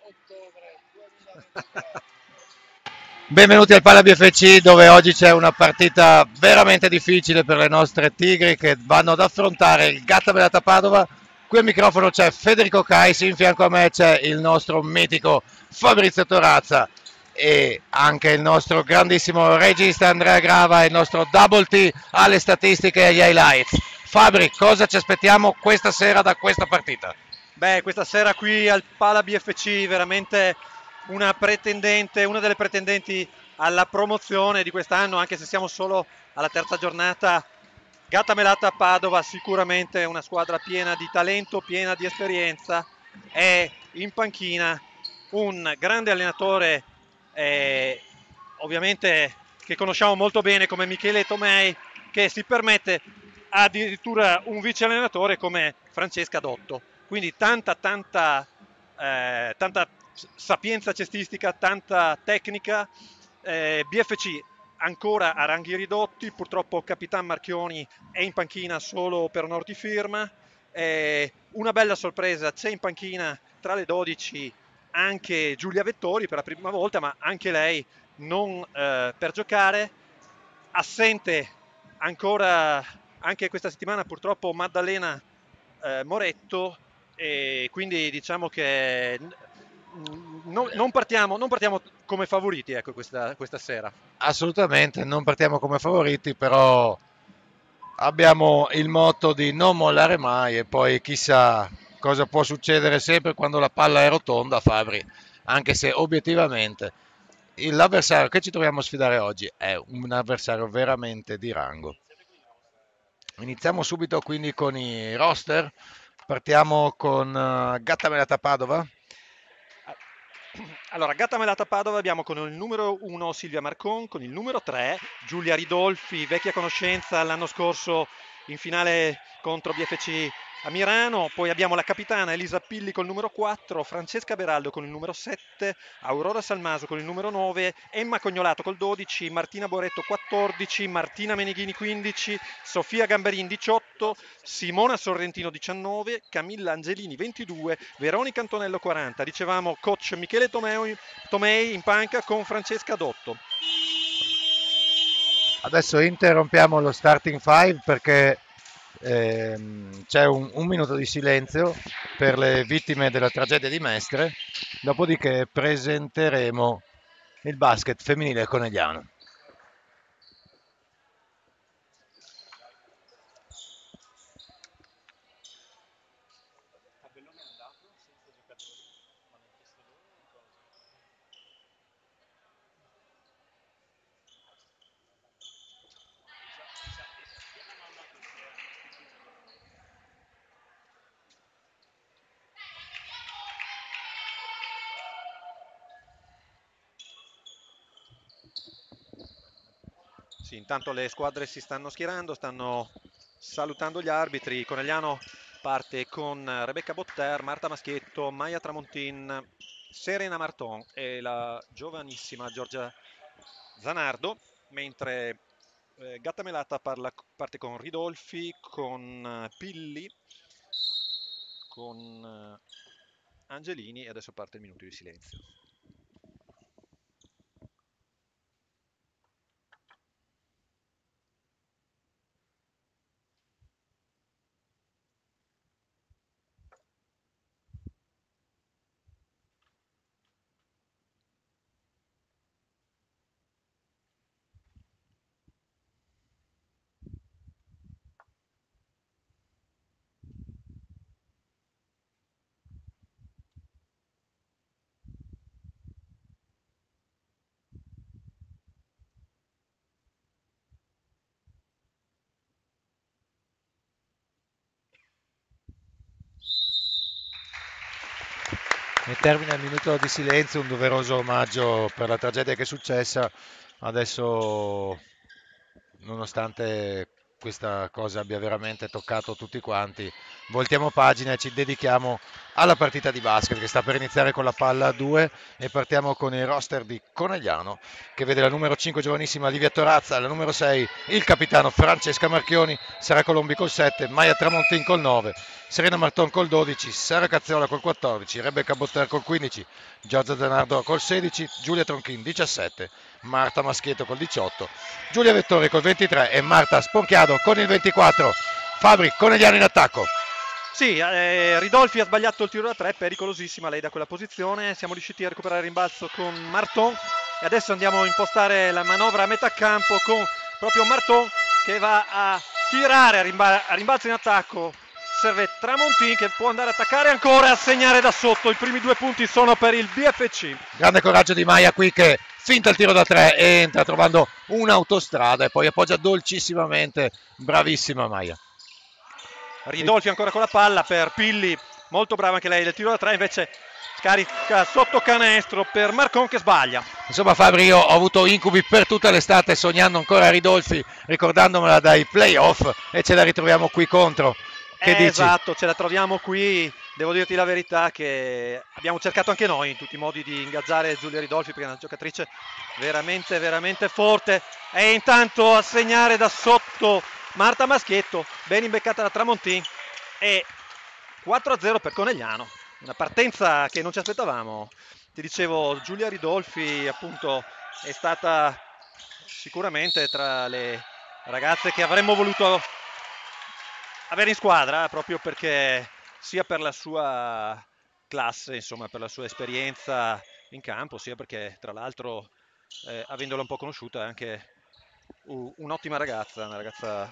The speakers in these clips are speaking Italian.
Benvenuti al Pala BFC dove oggi c'è una partita veramente difficile per le nostre Tigri che vanno ad affrontare il Gatta Melata Padova. Qui al microfono c'è Federico Caisi, in fianco a me c'è il nostro mitico Fabrizio Torazza e anche il nostro grandissimo regista Andrea Grava e il nostro Double T alle statistiche e agli highlights. Fabri, cosa ci aspettiamo questa sera da questa partita? Beh, questa sera qui al Pala BFC veramente una delle pretendenti alla promozione di quest'anno, anche se siamo solo alla terza giornata. Gatta Melata Padova sicuramente è una squadra piena di talento, piena di esperienza. È in panchina un grande allenatore, eh, ovviamente che conosciamo molto bene come Michele Tomei, che si permette addirittura un vice allenatore come Francesca Dotto. Quindi tanta sapienza cestistica, tanta tecnica. BFC ancora a ranghi ridotti, purtroppo Capitan Marchioni è in panchina solo per onor di firma. Una bella sorpresa, c'è in panchina tra le 12 anche Giulia Vettori per la prima volta, ma anche lei non per giocare. Assente ancora anche questa settimana purtroppo Maddalena Moretto, e quindi diciamo che non partiamo come favoriti, ecco, questa sera. Assolutamente, non partiamo come favoriti, però abbiamo il motto di non mollare mai e poi chissà cosa può succedere sempre quando la palla è rotonda, Fabri, anche se obiettivamente l'avversario che ci troviamo a sfidare oggi è un avversario veramente di rango. Iniziamo subito quindi con i roster, partiamo con Gatta Melata Padova. Allora, Gatta Melata Padova abbiamo con il numero 1 Silvia Marcon, con il numero 3 Giulia Ridolfi, vecchia conoscenza l'anno scorso in finale contro BFC a Mirano. Poi abbiamo la capitana Elisa Pilli con il numero 4, Francesca Beraldo con il numero 7, Aurora Salmaso con il numero 9, Emma Cognolato col 12, Martina Boretto 14, Martina Meneghini 15, Sofia Gamberin 18, Simona Sorrentino 19, Camilla Angelini 22, Veronica Antonello 40. Dicevamo coach Michele Tomei in panca con Francesca Dotto. Adesso interrompiamo lo starting five perché c'è un minuto di silenzio per le vittime della tragedia di Mestre, dopodiché presenteremo il basket femminile conegliano. Sì, intanto le squadre si stanno schierando, stanno salutando gli arbitri. Conegliano parte con Rebecca Botter, Marta Maschietto, Maia Tramontin, Serena Marton e la giovanissima Giorgia Zanardo, mentre Gatta Melata parte con Ridolfi, con Pilli, con Angelini e adesso parte il minuto di silenzio. E termina il minuto di silenzio, un doveroso omaggio per la tragedia che è successa. Adesso, nonostante questa cosa abbia veramente toccato tutti quanti, voltiamo pagina e ci dedichiamo alla partita di basket che sta per iniziare con la palla a 2 e partiamo con il roster di Conegliano che vede la numero 5 giovanissima Livia Torazza, la numero 6 il capitano Francesca Marchioni, Sara Colombi col 7, Maia Tramontin col 9, Serena Marton col 12, Sara Cazzola col 14, Rebecca Botter col 15, Giorgia Zanardo col 16, Giulia Tronchin 17, Marta Maschietto col 18, Giulia Vettori col 23 e Marta Sponchiado con il 24. Fabri, Conegliano in attacco. Sì, Ridolfi ha sbagliato il tiro da 3, pericolosissima lei da quella posizione. Siamo riusciti a recuperare il rimbalzo con Marton e adesso andiamo a impostare la manovra a metà campo con proprio Marton che va a tirare a rimbalzo in attacco. Serve Tramontin che può andare a attaccare ancora e a segnare da sotto. I primi 2 punti sono per il BFC. Grande coraggio di Maia qui che finta il tiro da 3 e entra trovando un'autostrada e poi appoggia dolcissimamente. Bravissima Maia. Ridolfi ancora con la palla per Pilli, molto brava anche lei del tiro da 3, invece scarica sotto canestro per Marcon che sbaglia. Insomma Fabri, io ho avuto incubi per tutta l'estate sognando ancora Ridolfi, ricordandomela dai playoff e ce la ritroviamo qui contro. Che dici? Esatto, ce la troviamo qui, devo dirti la verità che abbiamo cercato anche noi in tutti i modi di ingaggiare Giulia Ridolfi perché è una giocatrice veramente veramente forte e intanto a segnare da sotto Marta Maschietto, ben imbeccata da Tramontin e 4-0 per Conegliano, una partenza che non ci aspettavamo. Ti dicevo, Giulia Ridolfi appunto è stata sicuramente tra le ragazze che avremmo voluto avere in squadra proprio perché sia per la sua classe, insomma per la sua esperienza in campo, sia perché tra l'altro avendola un po' conosciuta è anche un'ottima ragazza, una ragazza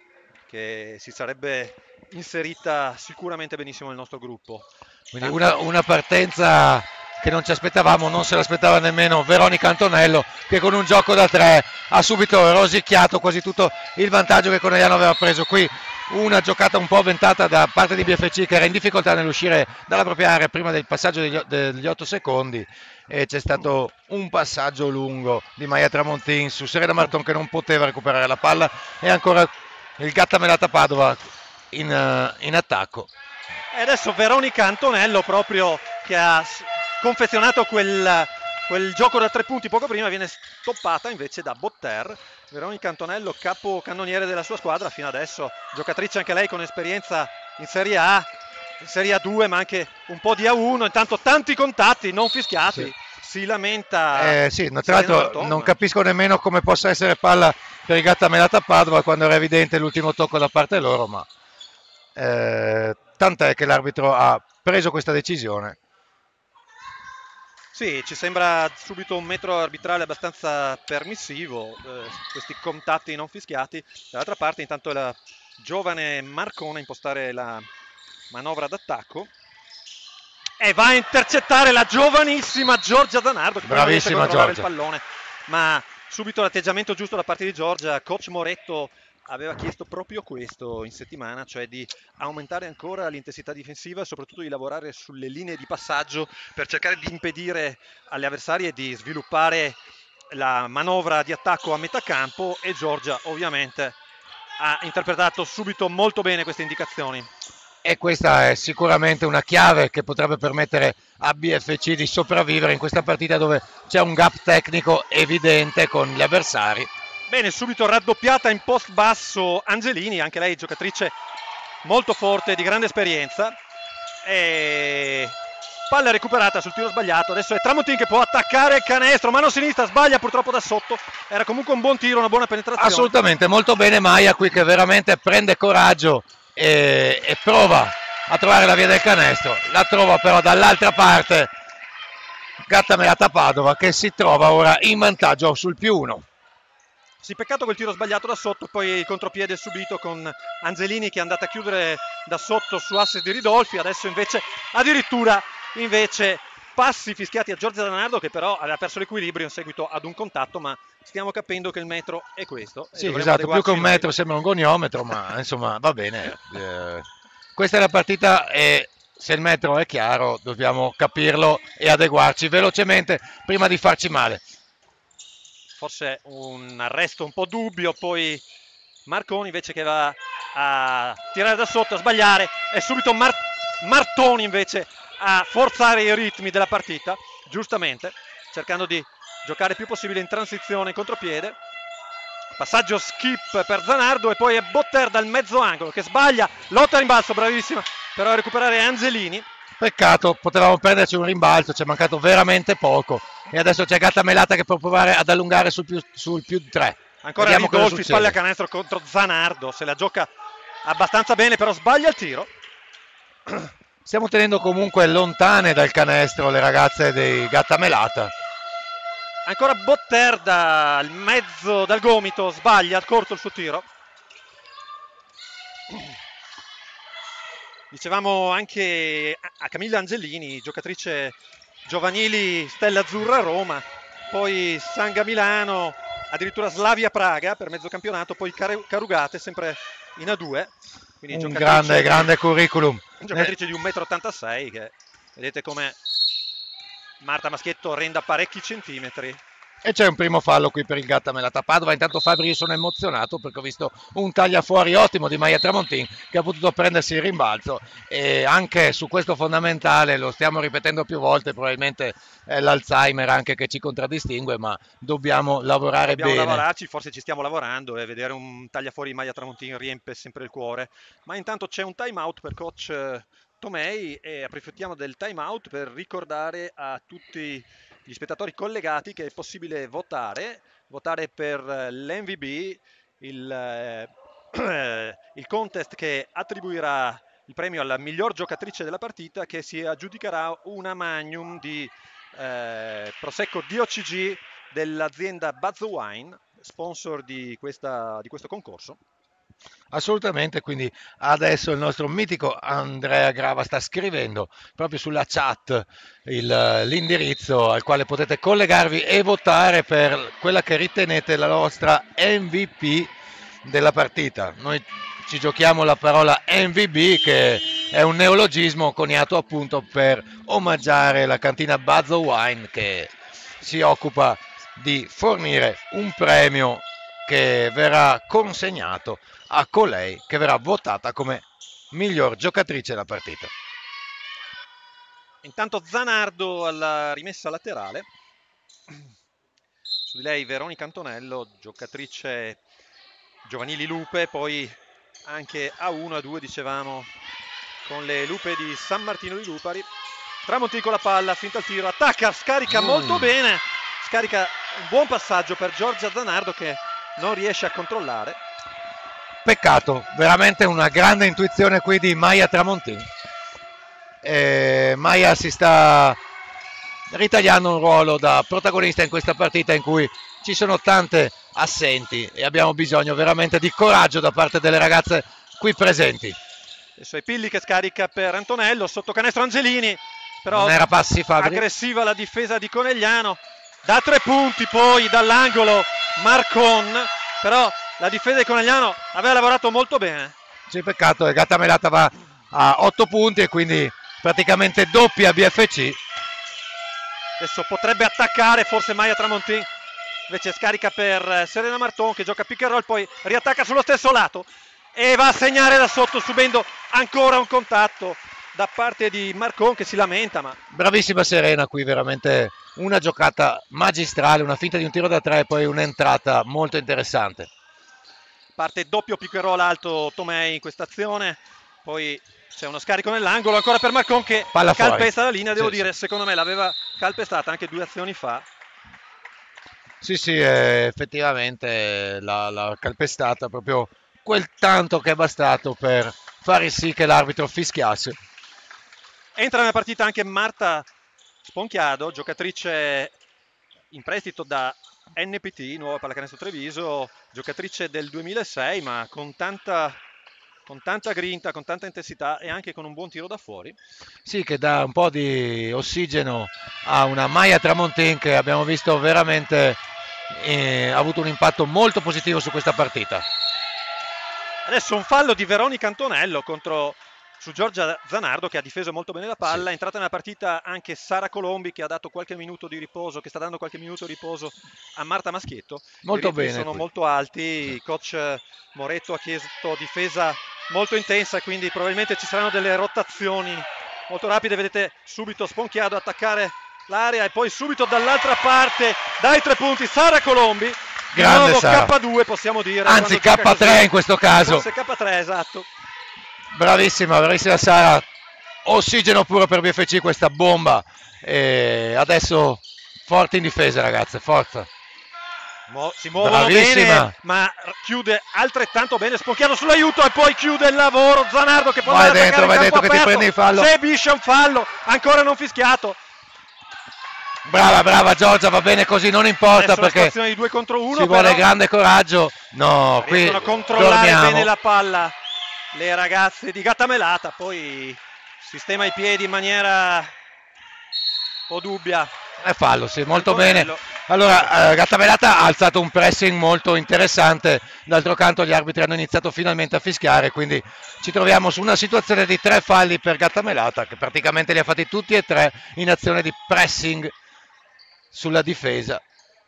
che si sarebbe inserita sicuramente benissimo nel nostro gruppo. Quindi una partenza che non ci aspettavamo, non se l'aspettava nemmeno Veronica Antonello che con un gioco da 3 ha subito rosicchiato quasi tutto il vantaggio che Conegliano aveva preso qui. Una giocata un po' avventata da parte di BFC che era in difficoltà nell'uscire dalla propria area prima del passaggio degli 8 secondi e c'è stato un passaggio lungo di Maia Tramontin su Serena Marton che non poteva recuperare la palla e ancora il Gattamelata Padova in attacco. E adesso Veronica Antonello proprio che ha confezionato quel gioco da 3 punti poco prima viene stoppata invece da Botter. Veronica Antonello, capocannoniere della sua squadra fino adesso, giocatrice anche lei con esperienza in Serie A, in Serie A2 ma anche un po' di A1, intanto tanti contatti non fischiati, sì. Si lamenta. Sì, tra l'altro non capisco nemmeno come possa essere palla per il Gattamelata Padova quando era evidente l'ultimo tocco da parte loro, ma tant'è che l'arbitro ha preso questa decisione. Sì, ci sembra subito un metro arbitrale abbastanza permissivo, questi contatti non fischiati. Dall'altra parte intanto la giovane Marcona a impostare la manovra d'attacco e va a intercettare la giovanissima Giorgia Zanardo che bravissima Giorgia il pallone, ma subito l'atteggiamento giusto da parte di Giorgia. Coach Moretto aveva chiesto proprio questo in settimana, cioè di aumentare ancora l'intensità difensiva e soprattutto di lavorare sulle linee di passaggio per cercare di impedire alle avversarie di sviluppare la manovra di attacco a metà campo e Giorgia ovviamente ha interpretato subito molto bene queste indicazioni. E questa è sicuramente una chiave che potrebbe permettere a BFC di sopravvivere in questa partita dove c'è un gap tecnico evidente con gli avversari. Bene, subito raddoppiata in post basso Angelini, anche lei giocatrice molto forte, di grande esperienza. E palla recuperata sul tiro sbagliato, adesso è Tramontin che può attaccare il canestro, mano sinistra, sbaglia purtroppo da sotto, era comunque un buon tiro, una buona penetrazione. Assolutamente, molto bene Maia qui che veramente prende coraggio e prova a trovare la via del canestro, la trova però dall'altra parte Gattamelata Padova che si trova ora in vantaggio sul +1. Sì, peccato quel tiro sbagliato da sotto, poi il contropiede subito con Angelini che è andata a chiudere da sotto su assist di Ridolfi, adesso invece addirittura passi fischiati a Giorgia Zanardo che però aveva perso l'equilibrio in seguito ad un contatto, ma stiamo capendo che il metro è questo. Sì, esatto, più che un metro sembra un goniometro, ma insomma va bene. Questa è la partita e se il metro è chiaro dobbiamo capirlo e adeguarci velocemente prima di farci male. Forse un arresto un po' dubbio, poi Marconi invece che va a tirare da sotto, a sbagliare, e subito Martoni invece a forzare i ritmi della partita, giustamente, cercando di giocare il più possibile in transizione, in contropiede. Passaggio skip per Zanardo e poi è Botter dal mezzo angolo che sbaglia, lotta a rimbalzo, bravissima, però a recuperare Angelini. Peccato, potevamo prenderci un rimbalzo, ci è mancato veramente poco e adesso c'è Gatta Melata che può provare ad allungare sul più 3. Ancora Ridolfi, spalle a canestro contro Zanardo, se la gioca abbastanza bene, però sbaglia il tiro. Stiamo tenendo comunque lontane dal canestro le ragazze dei Gatta Melata. Ancora Botter dal mezzo, dal gomito, sbaglia, corto il suo tiro. Dicevamo anche a Camilla Angelini, giocatrice giovanili Stella Azzurra Roma, poi Sanga Milano, addirittura Slavia Praga per mezzo campionato, poi Carugate sempre in A2. Quindi un grande curriculum. Giocatrice di 1,86 m che vedete come Marta Maschietto renda parecchi centimetri. E c'è un primo fallo qui per il Gatta Melata Padova. Intanto Fabri, io sono emozionato perché ho visto un tagliafuori ottimo di Maia Tramontin che ha potuto prendersi il rimbalzo, e anche su questo fondamentale, lo stiamo ripetendo più volte, probabilmente è l'Alzheimer anche che ci contraddistingue, ma dobbiamo lavorare bene. Dobbiamo lavorarci, forse ci stiamo lavorando, e vedere un tagliafuori di Maia Tramontin riempie sempre il cuore. Ma intanto c'è un time out per coach Tomei e approfittiamo del time out per ricordare a tutti gli spettatori collegati che è possibile votare per l'MVB, il contest che attribuirà il premio alla miglior giocatrice della partita, che si aggiudicherà una Magnum di Prosecco DOCG dell'azienda Buzz Wine, sponsor di questo concorso. Assolutamente, quindi adesso il nostro mitico Andrea Grava sta scrivendo proprio sulla chat l'indirizzo al quale potete collegarvi e votare per quella che ritenete la vostra MVP della partita. Noi ci giochiamo la parola MVB, che è un neologismo coniato appunto per omaggiare la cantina Buzz Wine, che si occupa di fornire un premio che verrà consegnato a colei che verrà votata come miglior giocatrice della partita. Intanto Zanardo alla rimessa laterale, su di lei Veronica Antonello, giocatrice giovanili Lupe, poi anche A1, A2 dicevamo con le Lupe di San Martino di Lupari. Tramontin con la palla, finta il tiro, attacca, scarica molto bene, scarica un buon passaggio per Giorgia Zanardo che non riesce a controllare. Peccato, veramente una grande intuizione qui di Maia Tramontin. Maia si sta ritagliando un ruolo da protagonista in questa partita in cui ci sono tante assenti e abbiamo bisogno veramente di coraggio da parte delle ragazze qui presenti. Adesso è Pilli che scarica per Antonello, sotto canestro Angelini, però non era passi Fabri. Aggressiva la difesa di Conegliano, da 3 punti poi dall'angolo Marcon, però la difesa di Conegliano aveva lavorato molto bene. Sì, peccato, e Gatta Melata va a 8 punti e quindi praticamente doppia BFC. Adesso potrebbe attaccare forse Maia Tramontin, invece scarica per Serena Marton che gioca pick and roll, poi riattacca sullo stesso lato e va a segnare da sotto, subendo ancora un contatto da parte di Marcon che si lamenta. Ma bravissima Serena qui, veramente una giocata magistrale, una finta di un tiro da 3 e poi un'entrata molto interessante. Parte doppio pick and roll alto Tomei in questa azione, poi c'è uno scarico nell'angolo ancora per Marcon che calpesta la linea, devo dire, secondo me l'aveva calpestata anche 2 azioni fa. Sì, effettivamente l'ha calpestata proprio quel tanto che è bastato per fare sì che l'arbitro fischiasse. Entra nella partita anche Marta Sponchiado, giocatrice in prestito da NPT, Nuova Pallacanestro Treviso, giocatrice del 2006, ma con tanta grinta, con tanta intensità e anche con un buon tiro da fuori. Sì, che dà un po' di ossigeno a una Maia Tramontin che abbiamo visto veramente ha avuto un impatto molto positivo su questa partita. Adesso un fallo di Veronica Antonello contro su Giorgia Zanardo, che ha difeso molto bene la palla. Sì. È entrata nella partita anche Sara Colombi, che ha dato qualche minuto di riposo, che sta dando qualche minuto di riposo a Marta Maschietto. Molto I ritmi bene sono qui. molto alti, il coach Moretto ha chiesto difesa molto intensa, quindi probabilmente ci saranno delle rotazioni molto rapide. Vedete subito Sponchiado attaccare l'area e poi subito dall'altra parte dai 3 punti Sara Colombi. Di Grande nuovo Sara. K2 possiamo dire. Anzi quando gioca K3 così. in questo caso. Forse K3, esatto. Bravissima, bravissima Sara. Ossigeno puro per BFC questa bomba. E adesso forte in difesa, ragazze, forza. Si muovono Bravissima. bene, ma chiude altrettanto bene Sponchiado sull'aiuto e poi chiude il lavoro Zanardo, che può Vai andare dentro, a vai attaccare dentro il che campo ti prendi il fallo. Se Biscia un fallo, ancora non fischiato. Brava, brava Giorgia, va bene così, non importa Adesso la perché situazione di 2 contro 1, ci vuole grande coraggio. No, qui riescono a controllare dormiamo. bene la palla le ragazze di Gattamelata, poi sistema i piedi in maniera un po' dubbia. È fallo, sì, molto Antonello. bene. Allora, Gattamelata ha alzato un pressing molto interessante, d'altro canto gli arbitri hanno iniziato finalmente a fischiare, quindi ci troviamo su una situazione di 3 falli per Gattamelata, che praticamente li ha fatti tutti e 3 in azione di pressing sulla difesa.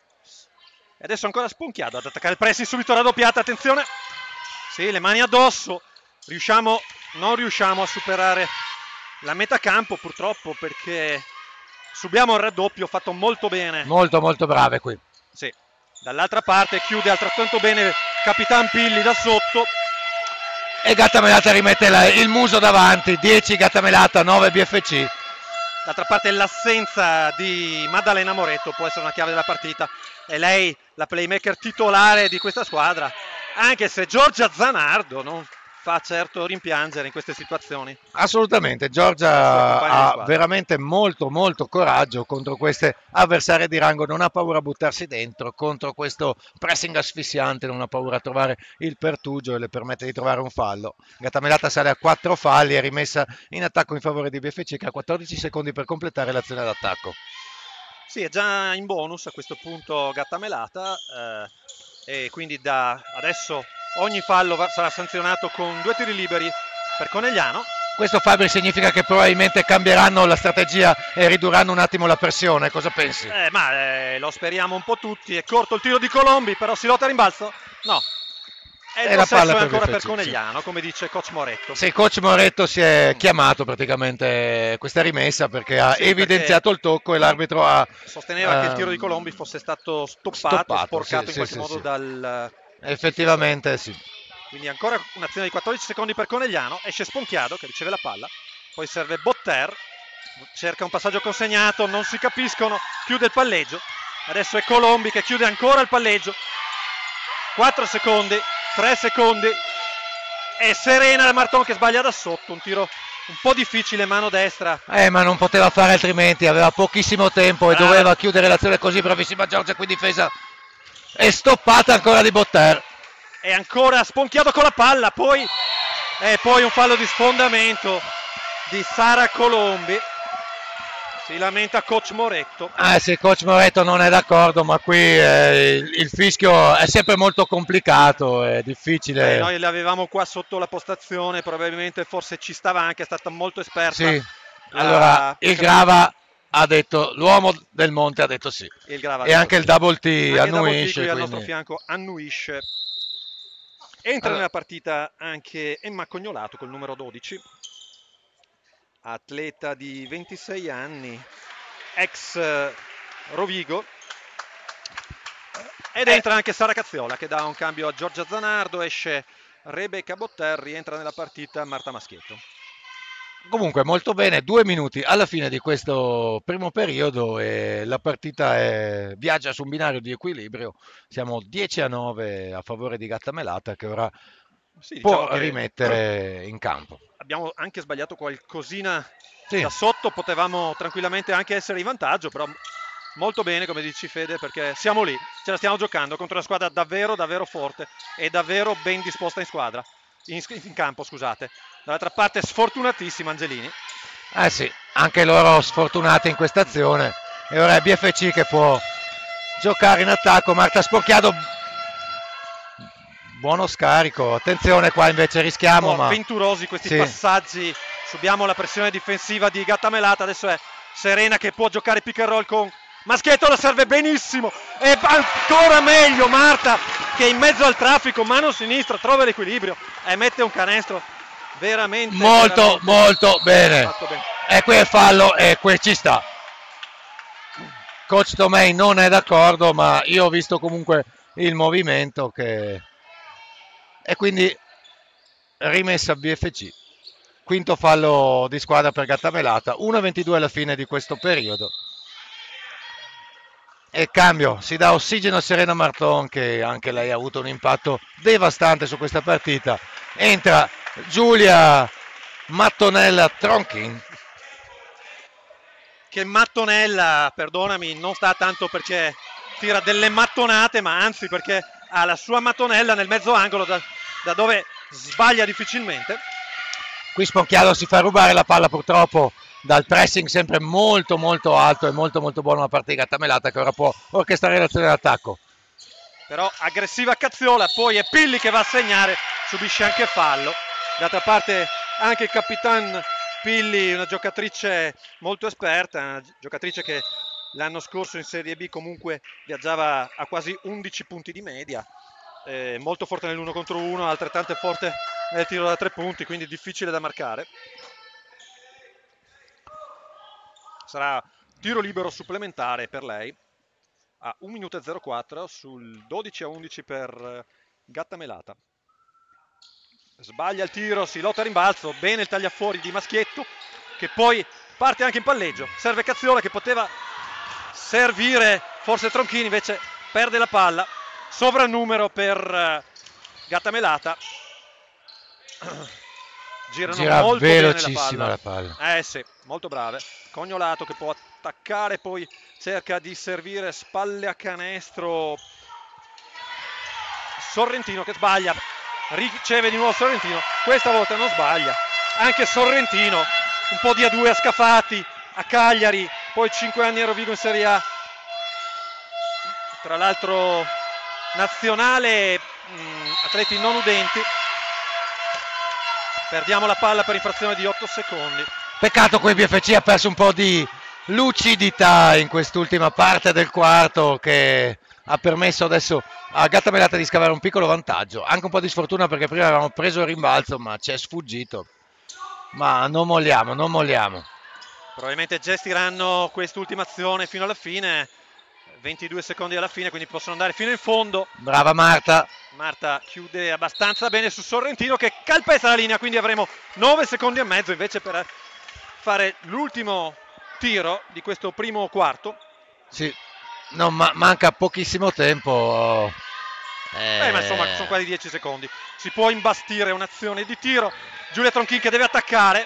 E adesso ancora Sponchiado ad attaccare il pressing, subito raddoppiata, attenzione. Sì, le mani addosso, non riusciamo a superare la metà campo purtroppo, perché subiamo il raddoppio fatto molto bene. Molto molto brave qui. Sì, dall'altra parte chiude altrettanto bene Capitan Pilli da sotto. E Gattamelata rimette il muso davanti, 10 Gattamelata, 9 BFC. D'altra parte l'assenza di Maddalena Moretto può essere una chiave della partita. È lei la playmaker titolare di questa squadra, anche se Giorgia Zanardo non fa certo rimpiangere in queste situazioni. Assolutamente, Giorgia ha veramente molto molto coraggio contro queste avversarie di rango, non ha paura a buttarsi dentro, contro questo pressing asfissiante non ha paura a trovare il pertugio e le permette di trovare un fallo. Gattamelata sale a 4 falli, è rimessa in attacco in favore di BFC, che ha 14 secondi per completare l'azione d'attacco. Sì, è già in bonus a questo punto Gattamelata, e quindi da adesso ogni fallo sarà sanzionato con 2 tiri liberi per Conegliano. Questo, Fabri, significa che probabilmente cambieranno la strategia e ridurranno un attimo la pressione, cosa pensi? Lo speriamo un po' tutti. È corto il tiro di Colombi, però si lotta a rimbalzo? No. E il possesso è ancora per Conegliano, sì, come dice coach Moretto. Sì, coach Moretto si è chiamato praticamente questa rimessa perché ha evidenziato il tocco e l'arbitro ha... Sosteneva che il tiro di Colombi fosse stato stoppato, sporcato in qualche modo dal... Effettivamente sì. Quindi ancora un'azione di 14 secondi per Conegliano. Esce Sponchiado che riceve la palla, poi serve Botter, cerca un passaggio consegnato, non si capiscono, chiude il palleggio. Adesso è Colombi che chiude ancora il palleggio. 4 secondi, 3 secondi, e Serena del Marton che sbaglia da sotto, un tiro un po' difficile, mano destra. Ma non poteva fare altrimenti, aveva pochissimo tempo e doveva chiudere l'azione così. Bravissima Giorgia qui difesa e stoppata ancora di Botter. E ancora Sponchiado con la palla, poi un fallo di sfondamento di Sara Colombi. Si lamenta coach Moretto. Sì, coach Moretto non è d'accordo, ma qui il fischio è sempre molto complicato, è difficile. Noi l'avevamo qua sotto la postazione, probabilmente forse ci stava anche, è stata molto esperta. Sì, allora il Grava ha detto, l'uomo del Monte ha detto sì. E anche il double T annuisce. Al nostro fianco annuisce. Entra nella partita anche Emma Cognolato col numero 12. Atleta di 26 anni, ex Rovigo, ed entra anche Sara Cazziola che dà un cambio a Giorgia Zanardo, esce Rebecca Botter, rientra nella partita Marta Maschietto. Comunque molto bene, 2 minuti alla fine di questo primo periodo e la partita viaggia su un binario di equilibrio, siamo 10-9 a favore di Gattamelata che ora può rimettere in campo. Abbiamo anche sbagliato qualcosina da sotto, potevamo tranquillamente anche essere in vantaggio, però molto bene come dici Fede, perché siamo lì, ce la stiamo giocando contro una squadra davvero davvero forte e davvero ben disposta in campo, scusate. Dall'altra parte sfortunatissima Angelini. Sì, anche loro sfortunati in questa azione e ora è BFC che può giocare in attacco. Marta Sponchiado buono scarico. Attenzione qua invece rischiamo, Un po' ma avventurosi questi sì. passaggi. Subiamo la pressione difensiva di Gattamelata. Adesso è Serena che può giocare pick and roll con Maschietto, la serve benissimo. E ancora meglio Marta che in mezzo al traffico, mano sinistra, trova l'equilibrio e mette un canestro veramente Molto, veramente molto bene. fatto bene. E qui è fallo e qui ci sta. Coach Tomei non è d'accordo, ma io ho visto comunque il movimento e quindi rimessa BFC. Quinto fallo di squadra per Gattamelata, 1-22 alla fine di questo periodo. E cambio, si dà ossigeno a Serena Marton, che anche lei ha avuto un impatto devastante su questa partita. Entra Giulia Mattonella Tronchin. Che Mattonella, perdonami, non sta tanto perché tira delle mattonate, ma anzi perché ha la sua mattonella nel mezzo angolo da dove sbaglia difficilmente. Qui Sponchialo si fa rubare la palla purtroppo dal pressing sempre molto molto alto e molto molto buono da parte di Gattamelata, che ora può orchestrare l'azione d'attacco. Però aggressiva Cazziola, poi è Pilli che va a segnare, subisce anche fallo. D'altra parte anche il capitan Pilli, una giocatrice molto esperta, una giocatrice che l'anno scorso in Serie B comunque viaggiava a quasi 11 punti di media, molto forte nell'1 contro 1, altrettanto forte nel tiro da 3 punti, quindi difficile da marcare. Sarà tiro libero supplementare per lei a 1 minuto e 04 sul 12-11 per Gattamelata. Sbaglia il tiro, si lotta a rimbalzo, bene il tagliafuori di Maschietto che poi parte anche in palleggio, serve Cazziola che poteva servire forse Tronchini, invece perde la palla, sovrannumero per Gattamelata. Gira molto velocissima bene la palla. Sì, molto brave. Cognolato che può attaccare, poi cerca di servire spalle a canestro. Sorrentino che sbaglia, riceve di nuovo Sorrentino, questa volta non sbaglia. Anche Sorrentino, un po' di A2 a Scafati, a Cagliari, poi 5 anni a Rovigo in Serie A. Tra l'altro nazionale, atleti non udenti. Perdiamo la palla per infrazione di 8 secondi. Peccato che il BFC ha perso un po' di lucidità in quest'ultima parte del quarto, che ha permesso adesso a Gattamelata di scavare un piccolo vantaggio. Anche un po' di sfortuna perché prima avevamo preso il rimbalzo, ma ci è sfuggito. Ma non molliamo, non molliamo. Probabilmente gestiranno quest'ultima azione fino alla fine. 22 secondi alla fine, quindi possono andare fino in fondo. Brava Marta. Marta chiude abbastanza bene su Sorrentino che calpesta la linea, quindi avremo 9 secondi e mezzo invece per fare l'ultimo tiro di questo primo quarto. Sì, no, manca pochissimo tempo. Ma insomma sono quasi 10 secondi. Si può imbastire un'azione di tiro. Giulia Tronchin che deve attaccare.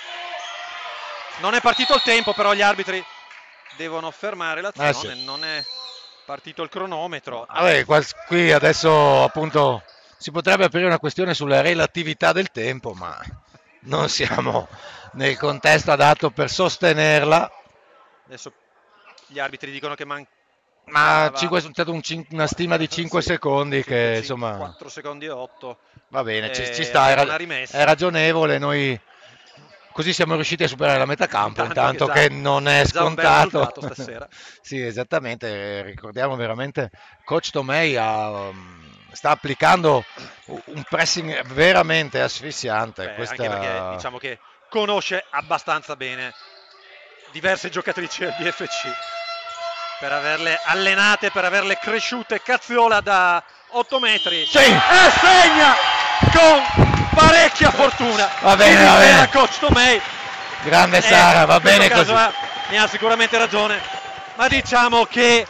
Non è partito il tempo, però gli arbitri devono fermare l'azione, sì. Non è partito il cronometro. Vabbè, qui adesso appunto si potrebbe aprire una questione sulla relatività del tempo, ma non siamo nel contesto adatto per sostenerla. Adesso gli arbitri dicono che ma è stata una stima di 5 sì, secondi 5, che 5, insomma 4 secondi e 8. Va bene, ci sta, è ragionevole, noi così siamo riusciti a superare la metà campo, intanto che non è scontato. Stasera. Sì, esattamente, ricordiamo veramente Coach Tomei sta applicando un pressing veramente asfissiante. Anche perché diciamo che conosce abbastanza bene diverse giocatrici del BFC per averle allenate, per averle cresciute. Cazziola da 8 metri sì. E segna con parecchia fortuna. Va bene. Coach Tomei, grande Sara, va bene così. Mi ha sicuramente ragione, ma diciamo che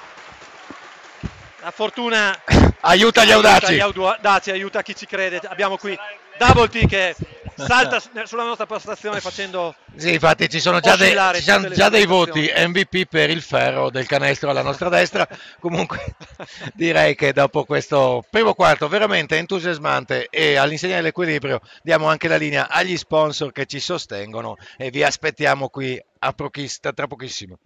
la fortuna aiuta gli audaci, aiuta chi ci crede. Abbiamo qui Double T che salta sulla nostra postazione facendo sì, infatti ci sono già dei voti MVP per il ferro del canestro alla nostra destra. Comunque direi che dopo questo primo quarto veramente entusiasmante e all'insegna dell'equilibrio diamo anche la linea agli sponsor che ci sostengono e vi aspettiamo qui tra pochissimo.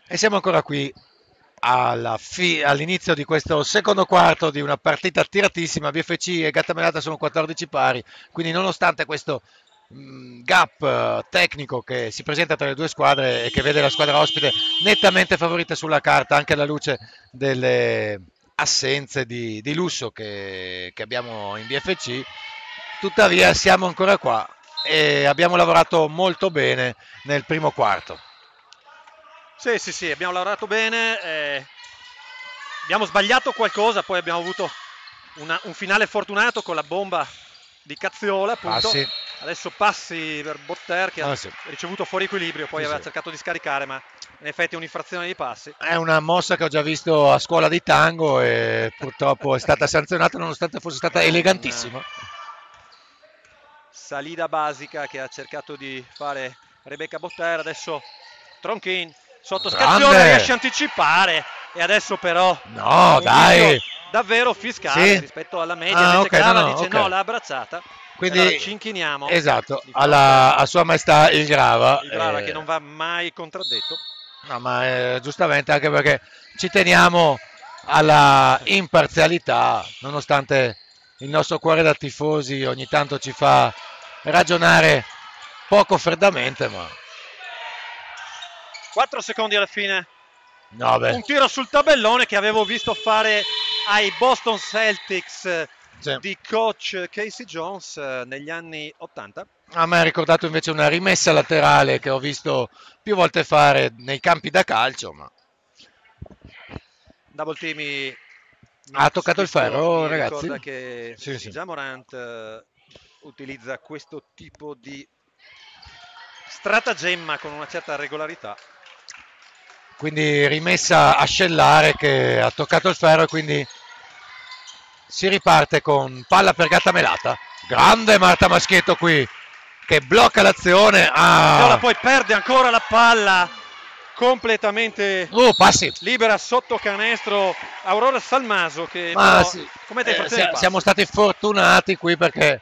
E siamo ancora qui all'inizio di questo secondo quarto di una partita tiratissima. BFC e Gattamelata sono 14 pari, quindi nonostante questo gap tecnico che si presenta tra le due squadre e che vede la squadra ospite nettamente favorita sulla carta, anche alla luce delle assenze di lusso che abbiamo in BFC, tuttavia siamo ancora qua e abbiamo lavorato molto bene nel primo quarto. Sì, abbiamo lavorato bene, abbiamo sbagliato qualcosa, poi abbiamo avuto un finale fortunato con la bomba di Cazziola, appunto. Passi. Adesso passi per Botter che ha Sì. ricevuto fuori equilibrio, poi Sì, aveva sì. cercato di scaricare, ma in effetti è un'infrazione di passi. È una mossa che ho già visto a scuola di tango e purtroppo è stata sanzionata nonostante fosse stata elegantissima. Salida basica che ha cercato di fare Rebecca Botter, adesso Tronkin sotto Scazziola riesce a anticipare e adesso però no, dai, davvero fiscale sì. rispetto alla media, invece okay, Grava no, dice okay. no, l'ha abbracciata. Quindi allora ci inchiniamo, esatto, a Sua Maestà il Grava, che non va mai contraddetto. No, ma giustamente, anche perché ci teniamo alla imparzialità, nonostante il nostro cuore da tifosi ogni tanto ci fa ragionare poco freddamente, ma 4 secondi alla fine. no, un tiro sul tabellone che avevo visto fare ai Boston Celtics di coach Casey Jones negli anni 80. A me ha ricordato invece una rimessa laterale che ho visto più volte fare nei campi da calcio, ma Double team ha toccato il ferro, mi ragazzi. ricorda che sì. Jamorant utilizza questo tipo di stratagemma con una certa regolarità. Quindi rimessa a Scellare che ha toccato il ferro e quindi si riparte con palla per Gattamelata. Grande Marta Maschietto qui che blocca l'azione. Poi perde ancora la palla completamente passi. libera sotto canestro Aurora Salmaso che siamo stati fortunati qui perché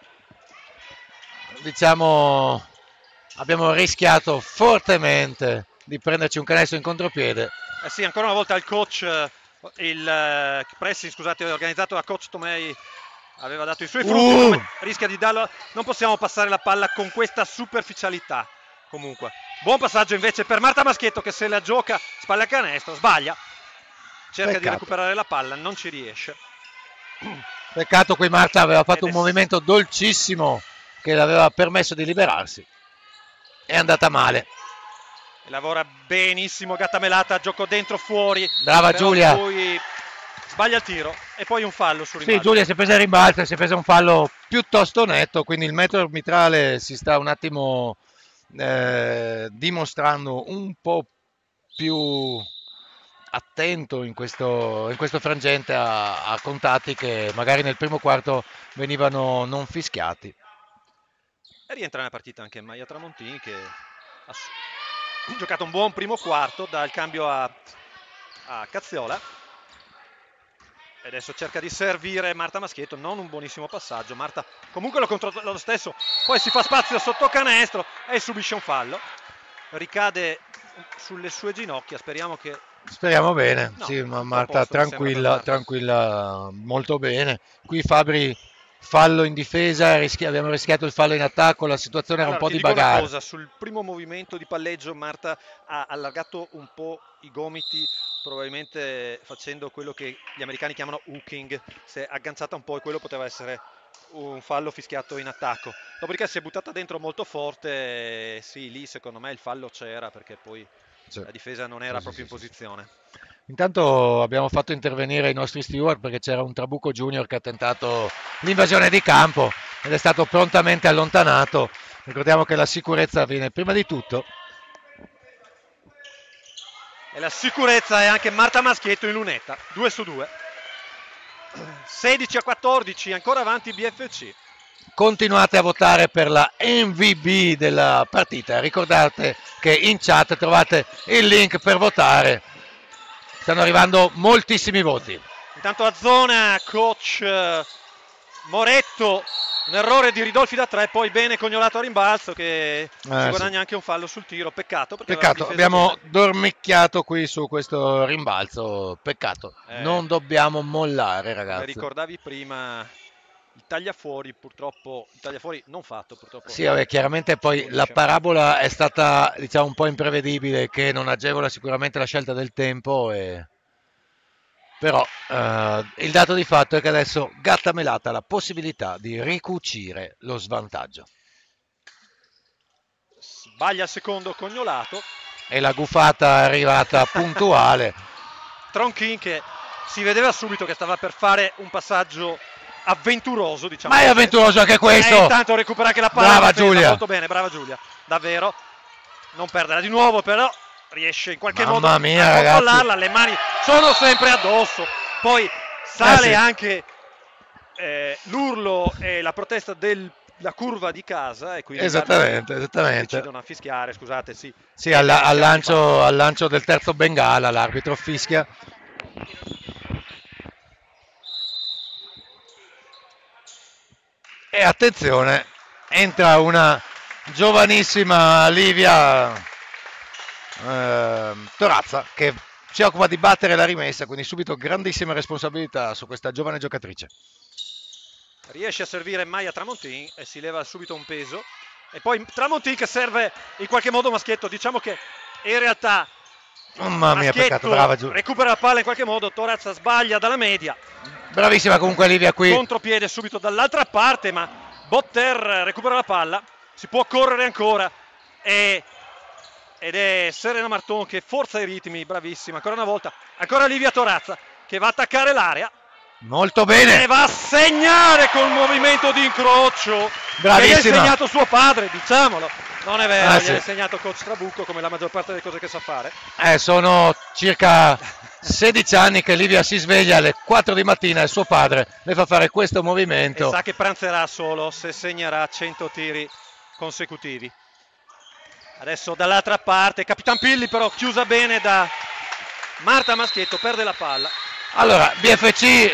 diciamo abbiamo rischiato fortemente di prenderci un canestro in contropiede. Sì, ancora una volta il coach, il pressing organizzato da coach Tomei aveva dato i suoi frutti, rischia di darlo, non possiamo passare la palla con questa superficialità. Comunque buon passaggio invece per Marta Maschietto che se la gioca spalla a canestro, sbaglia, cerca di recuperare la palla, non ci riesce. Peccato, qui Marta aveva fatto un movimento dolcissimo che le aveva permesso di liberarsi, è andata male. Lavora benissimo Gattamelata, gioco dentro fuori, brava Giulia, poi sbaglia il tiro e poi un fallo sul rimbalzo. Sì, Giulia si è presa il rimbalzo e si è presa un fallo piuttosto netto, quindi il metro arbitrale si sta un attimo dimostrando un po' più attento in questo frangente a contatti che magari nel primo quarto venivano non fischiati. E rientra nella partita anche Maia Tramontini che ha giocato un buon primo quarto dal cambio a Cazziola e adesso cerca di servire Marta Maschietto, non un buonissimo passaggio, Marta comunque lo controlla lo stesso, poi si fa spazio sotto canestro e subisce un fallo, ricade sulle sue ginocchia, speriamo bene, no, sì, ma Marta tranquilla, molto bene. Qui Fabri fallo in difesa, abbiamo rischiato il fallo in attacco, la situazione era un po' di bagarre. Cosa, sul primo movimento di palleggio Marta ha allargato un po' i gomiti, probabilmente facendo quello che gli americani chiamano hooking, si è agganciata un po' e quello poteva essere un fallo fischiato in attacco. Dopodiché si è buttata dentro molto forte, sì, lì secondo me il fallo c'era perché poi la difesa non era proprio in posizione. Intanto abbiamo fatto intervenire i nostri steward perché c'era un Trabucco Junior che ha tentato l'invasione di campo ed è stato prontamente allontanato. Ricordiamo che la sicurezza viene prima di tutto. E la sicurezza è anche Marta Maschietto in lunetta, 2 su 2. 16-14, ancora avanti BFC. Continuate a votare per la MVP della partita. Ricordate che in chat trovate il link per votare. Stanno arrivando moltissimi voti. Intanto a zona coach Moretto, un errore di Ridolfi da 3, poi bene Cognolato a rimbalzo che si guadagna Sì. anche un fallo sul tiro, peccato perché Peccato, abbiamo dormicchiato qui su questo rimbalzo, peccato. Non dobbiamo mollare, come ragazzi. ricordavi prima, il tagliafuori purtroppo, il tagliafuori non fatto purtroppo. Sì, vabbè, chiaramente poi la parabola è stata, diciamo, un po' imprevedibile, che non agevola sicuramente la scelta del tempo, però il dato di fatto è che adesso Gatta Melata ha la possibilità di ricucire lo svantaggio. Sbaglia il secondo Cognolato. E la gufata è arrivata puntuale. Tronchin che si vedeva subito che stava per fare un passaggio avventuroso, diciamo. Ma è avventuroso anche questo. E intanto recupera anche la palla. Brava Giulia. Molto bene, brava Giulia. Davvero. Non perderla di nuovo, però riesce in qualche modo a controllarla. Le mani sono sempre addosso. Poi sale anche l'urlo e la protesta della curva di casa. E quindi esattamente. decidono a fischiare, scusate, sì. Sì, al lancio del terzo bengala l'arbitro fischia. E attenzione, entra una giovanissima Livia Torazza che si occupa di battere la rimessa, quindi subito grandissima responsabilità su questa giovane giocatrice. Riesce a servire Maia Tramontin e si leva subito un peso. E poi Tramontin che serve in qualche modo Maschietto. Diciamo che in realtà mamma mia, peccato, brava Giulia. Recupera la palla in qualche modo, Torazza sbaglia dalla media. Bravissima comunque Livia qui. Contropiede subito dall'altra parte, ma Botter recupera la palla. Si può correre ancora. Ed è Serena Marton che forza i ritmi, bravissima. Ancora una volta, ancora Livia Torazza che va a attaccare l'area. Molto bene. E va a segnare col movimento di incrocio. Bravissima. Che gli ha insegnato suo padre, diciamolo. Non è vero, gli sì. ha insegnato coach Trabucco come la maggior parte delle cose che sa fare. Sono circa 16 anni che Livia si sveglia alle 4 di mattina e suo padre le fa fare questo movimento. E sa che pranzerà solo se segnerà 100 tiri consecutivi. Adesso dall'altra parte, Capitan Pilli però chiusa bene da Marta Maschietto, perde la palla. Allora, BFC,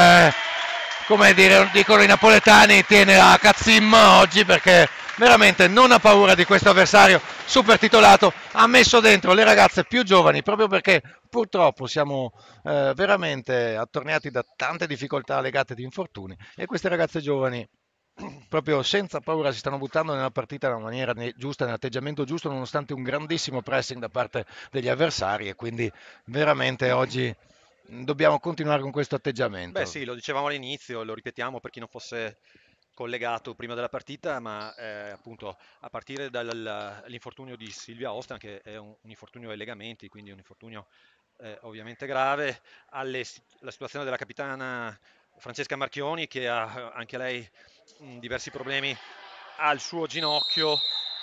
come dicono i napoletani, tiene la cazzim oggi perché veramente non ha paura di questo avversario super titolato, ha messo dentro le ragazze più giovani proprio perché purtroppo siamo veramente attorniati da tante difficoltà legate ad infortuni e queste ragazze giovani proprio senza paura si stanno buttando nella partita in una maniera giusta, nell'atteggiamento giusto, nonostante un grandissimo pressing da parte degli avversari e quindi veramente oggi dobbiamo continuare con questo atteggiamento. Beh sì, lo dicevamo all'inizio, lo ripetiamo per chi non fosse collegato prima della partita, ma appunto a partire dall'infortunio di Silvia Ostan, che è un infortunio ai legamenti, quindi un infortunio ovviamente grave, alla situazione della capitana Francesca Marchioni, che ha anche lei diversi problemi al suo ginocchio,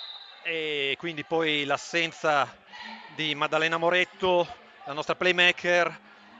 e quindi poi l'assenza di Maddalena Moretto, la nostra playmaker,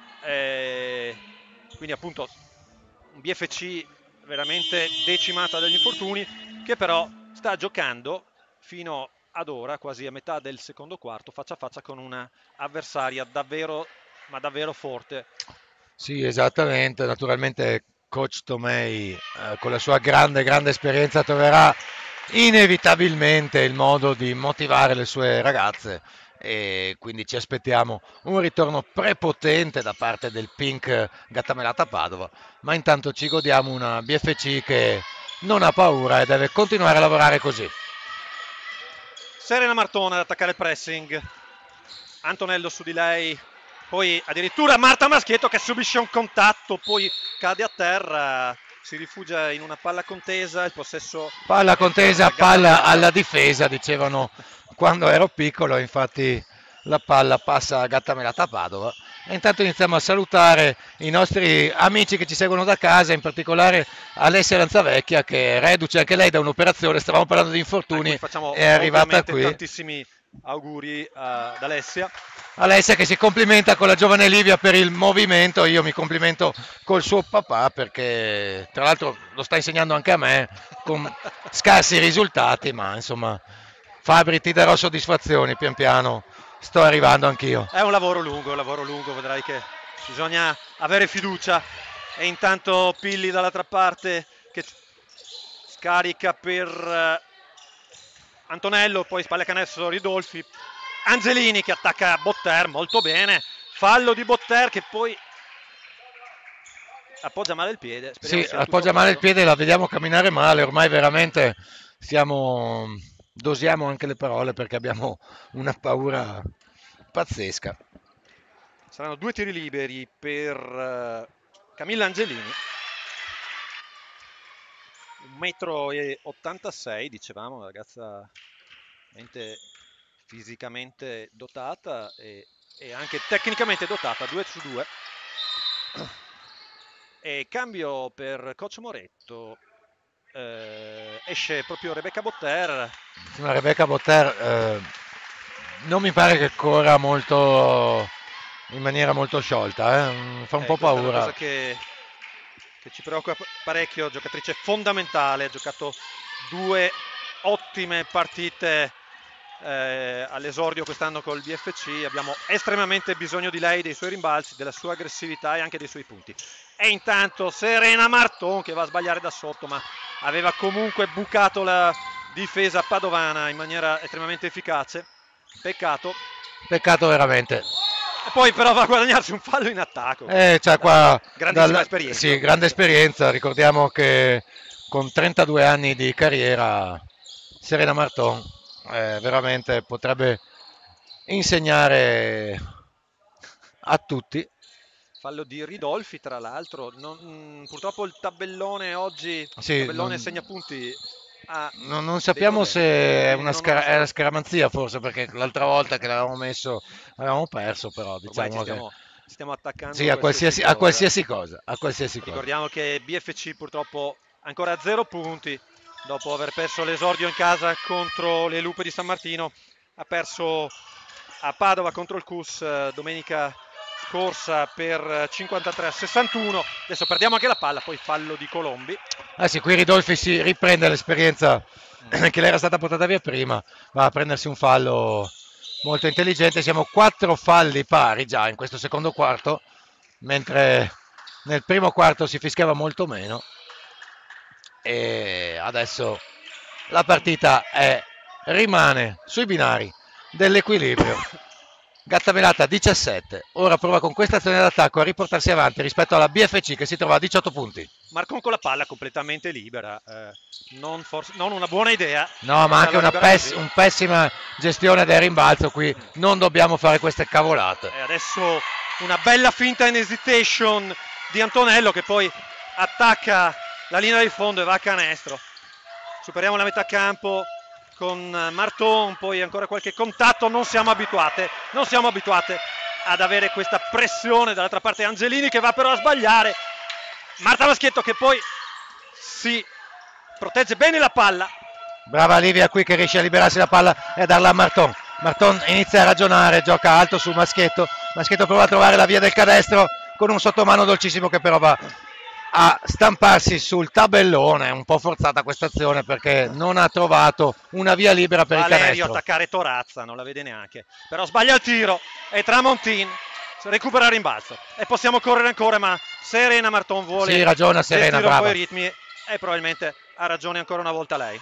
quindi appunto un BFC veramente decimata dagli infortuni, che però sta giocando fino ad ora, quasi a metà del secondo quarto, faccia a faccia con una avversaria davvero, ma davvero forte. Sì, esattamente, naturalmente coach Tomei con la sua grande esperienza troverà inevitabilmente il modo di motivare le sue ragazze e quindi ci aspettiamo un ritorno prepotente da parte del Pink Gattamelata Padova, ma intanto ci godiamo una BFC che non ha paura e deve continuare a lavorare così. Serena Martona ad attaccare il pressing, Antonello su di lei, poi addirittura Marta Maschietto che subisce un contatto, poi cade a terra, si rifugia in una palla contesa, il possesso... Palla contesa, palla alla difesa, dicevano quando ero piccolo, infatti la palla passa a Gattamelata Padova. E intanto iniziamo a salutare i nostri amici che ci seguono da casa, in particolare Alessia Lanzavecchia che reduce anche lei da un'operazione, stavamo parlando di infortuni, è arrivata qui. Tantissimi auguri ad Alessia. Alessia che si complimenta con la giovane Livia per il movimento, io mi complimento col suo papà perché tra l'altro lo sta insegnando anche a me con scarsi risultati, ma insomma Fabri ti darò soddisfazioni pian piano, sto arrivando anch'io. È un lavoro lungo, vedrai che bisogna avere fiducia e intanto Pilli dall'altra parte che scarica per Antonello, poi spalla canestro Ridolfi, Angelini che attacca Botter molto bene, fallo di Botter che poi appoggia male il piede, speriamo Sì, sia tutto a appoggia male il posto. piede, la vediamo camminare male, ormai veramente siamo, dosiamo anche le parole perché abbiamo una paura pazzesca. Saranno 2 tiri liberi per Camilla Angelini, 1,86 m, dicevamo, una ragazza veramente fisicamente dotata e anche tecnicamente dotata, 2 su 2. E cambio per Coach Moretto, esce proprio Rebecca Botter. Ma Rebecca Botter non mi pare che corra molto in maniera molto sciolta, fa un po' Questa è una cosa paura. che ci preoccupa parecchio, giocatrice fondamentale, ha giocato 2 ottime partite all'esordio quest'anno col BFC, abbiamo estremamente bisogno di lei, dei suoi rimbalzi, della sua aggressività e anche dei suoi punti. E intanto Serena Marton che va a sbagliare da sotto, ma aveva comunque bucato la difesa padovana in maniera estremamente efficace. Peccato. Peccato veramente. E poi però va a guadagnarsi un fallo in attacco. C'ha Dai, qua grandissima esperienza. sì, grande esperienza. Ricordiamo che con 32 anni di carriera, Serena Marton veramente potrebbe insegnare a tutti. Fallo di Ridolfi, tra l'altro. Purtroppo il tabellone oggi, Sì, tabellone segnapunti, ha non dei sappiamo se problemi. è Quindi una, non ho visto è una la... scaramanzia, forse perché l'altra volta che l'avevamo messo avevamo perso, però Ormai diciamo che stiamo attaccando sì, a qualsiasi a cosa. qualsiasi cosa, a qualsiasi cosa. Ricordiamo che BFC purtroppo ancora a 0 punti dopo aver perso l'esordio in casa contro le Lupe di San Martino. Ha perso a Padova contro il CUS domenica scorsa per 53-61. Adesso perdiamo anche la palla, poi fallo di Colombi. Ah sì, qui Ridolfi si riprende l'esperienza Mm. che le era stata portata via prima, va a prendersi un fallo molto intelligente. Siamo 4 falli pari già in questo secondo quarto, mentre nel primo quarto si fischiava molto meno. E adesso la partita rimane sui binari dell'equilibrio. Gattamelata 17, ora prova con questa azione d'attacco a riportarsi avanti rispetto alla BFC che si trova a 18 punti. Marcon con la palla completamente libera, non una buona idea No, ma anche lasciarla libera così. un pessima gestione del rimbalzo qui, Mm. non dobbiamo fare queste cavolate. E adesso una bella finta in hesitation di Antonello che poi attacca la linea di fondo e va a canestro. Superiamo la metà campo con Marton, poi ancora qualche contatto, non siamo abituate ad avere questa pressione. Dall'altra parte Angelini che va però a sbagliare. Marta Maschietto che poi si protegge bene la palla. Brava Livia qui che riesce a liberarsi la palla e a darla a Marton. Marton inizia a ragionare, gioca alto su Maschietto. Maschietto prova a trovare la via del canestro con un sottomano dolcissimo che però va a stamparsi sul tabellone. Un po' forzata questa azione perché non ha trovato una via libera per il Valerio canestro. attaccare Torazza, non la vede neanche. Però sbaglia il tiro e Tramontin recupera il rimbalzo. E possiamo correre ancora, ma Serena Marton vuole Sì, ragiona Serena, gestire un po' i brava. ritmi e probabilmente ha ragione ancora una volta lei.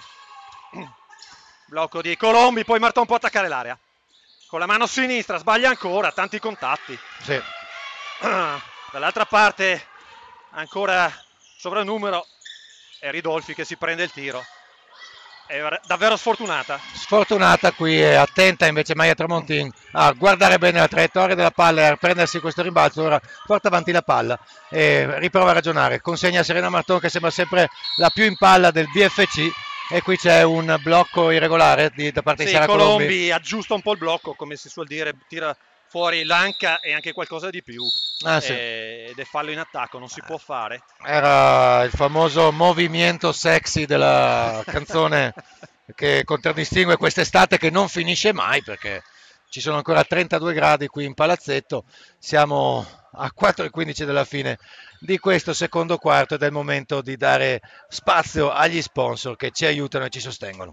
Blocco di Colombi, poi Marton può attaccare l'area. Con la mano sinistra, sbaglia ancora, tanti contatti. Sì. Dall'altra parte ancora sovrannumero e Ridolfi che si prende il tiro. È davvero sfortunata. Sfortunata qui e attenta invece Maia Tramontin a guardare bene la traiettoria della palla e a prendersi questo rimbalzo. Ora porta avanti la palla e riprova a ragionare. Consegna a Serena Marton che sembra sempre la più in palla del BFC e qui c'è un blocco irregolare da parte di Sì, Sara Colombi. Colombi aggiusta un po' il blocco, come si suol dire, tira fuori l'anca e anche qualcosa di più. Ah, sì. Ed è fallo in attacco, non si può fare. Era il famoso movimento sexy della canzone che contraddistingue quest'estate che non finisce mai perché ci sono ancora 32 gradi qui in palazzetto, siamo a 4:15 della fine di questo secondo quarto ed è il momento di dare spazio agli sponsor che ci aiutano e ci sostengono.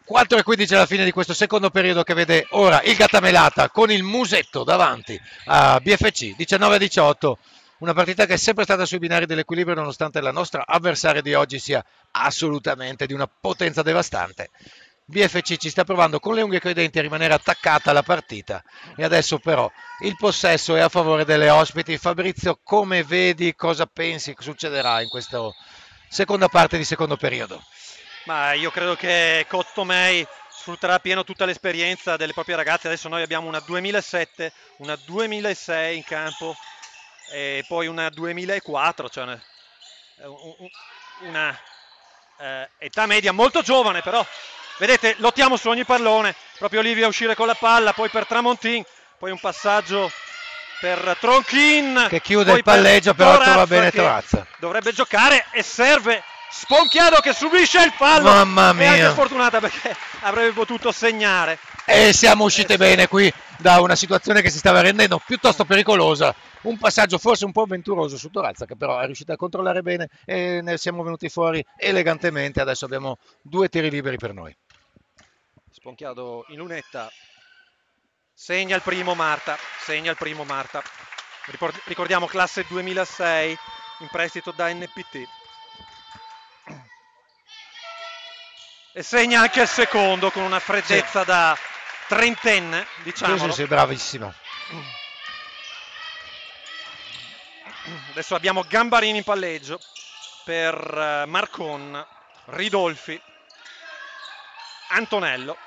4:15 alla fine di questo secondo periodo che vede ora il Gattamelata con il musetto davanti a BFC, 19-18. Una partita che è sempre stata sui binari dell'equilibrio nonostante la nostra avversaria di oggi sia assolutamente di una potenza devastante. BFC ci sta provando con le unghie coi denti a rimanere attaccata alla partita e adesso però il possesso è a favore delle ospiti. Fabrizio, come vedi, cosa pensi che succederà in questa seconda parte di secondo periodo? Ma io credo che Cottomei sfrutterà appieno tutta l'esperienza delle proprie ragazze. Adesso noi abbiamo una 2007, una 2006 in campo e poi una 2004, cioè una età media molto giovane, però vedete, lottiamo su ogni pallone, proprio Olivia a uscire con la palla, poi per Tramontin, poi un passaggio per Tronchin che chiude il palleggio, però trova bene Torazza, dovrebbe giocare e serve Sponchiado che subisce il fallo. Mamma mia, è anche sfortunata perché avrebbe potuto segnare e siamo uscite bene qui da una situazione che si stava rendendo piuttosto pericolosa. Un passaggio forse un po' avventuroso su Torazza, che però è riuscita a controllare bene e ne siamo venuti fuori elegantemente. Adesso abbiamo 2 tiri liberi per noi. Sponchiado in lunetta, segna il primo Marta. Ricordiamo classe 2006 in prestito da NPT. E segna anche il secondo con una freddezza da trentenne, diciamo. Sì, bravissimo. Adesso abbiamo Gambarini in palleggio per Marcon, Ridolfi, Antonello.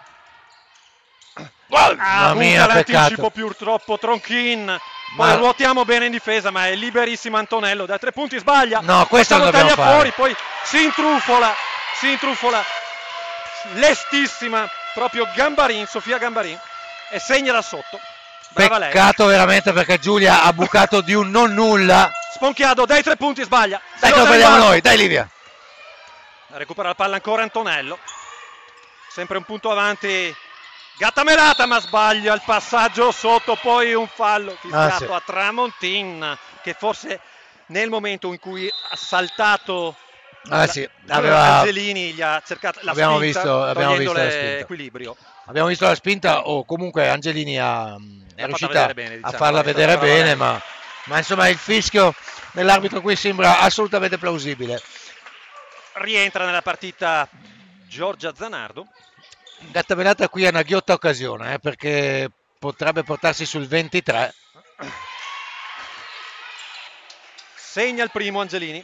Mamma mia, l'anticipo purtroppo Tronchin. Poi ruotiamo bene in difesa, ma è liberissimo Antonello da 3 punti, sbaglia. No, questo non dobbiamo fare. Fuori, poi si intrufola lestissima proprio Sofia Gambarin, e segna da sotto. Brava Peccato lei. veramente, perché Giulia ha bucato di un non nulla. Sponchiado dai 3 punti, sbaglia. Dai, lo vediamo noi, dai Livia. Recupera la palla ancora Antonello, sempre un punto avanti Gattamelata, ma sbaglia il passaggio sotto, poi un fallo fischiato a Tramontin, che forse nel momento in cui ha saltato Angelini gli ha cercato la abbiamo spinta, visto la spinta. Equilibrio. Abbiamo visto la spinta, o comunque Angelini è riuscita bene, a farla vedere bene, ma insomma il fischio dell'arbitro qui sembra assolutamente plausibile. Rientra nella partita Giorgia Zanardo. Gattamelata qui è una ghiotta occasione, perché potrebbe portarsi sul 23. Segna il primo Angelini.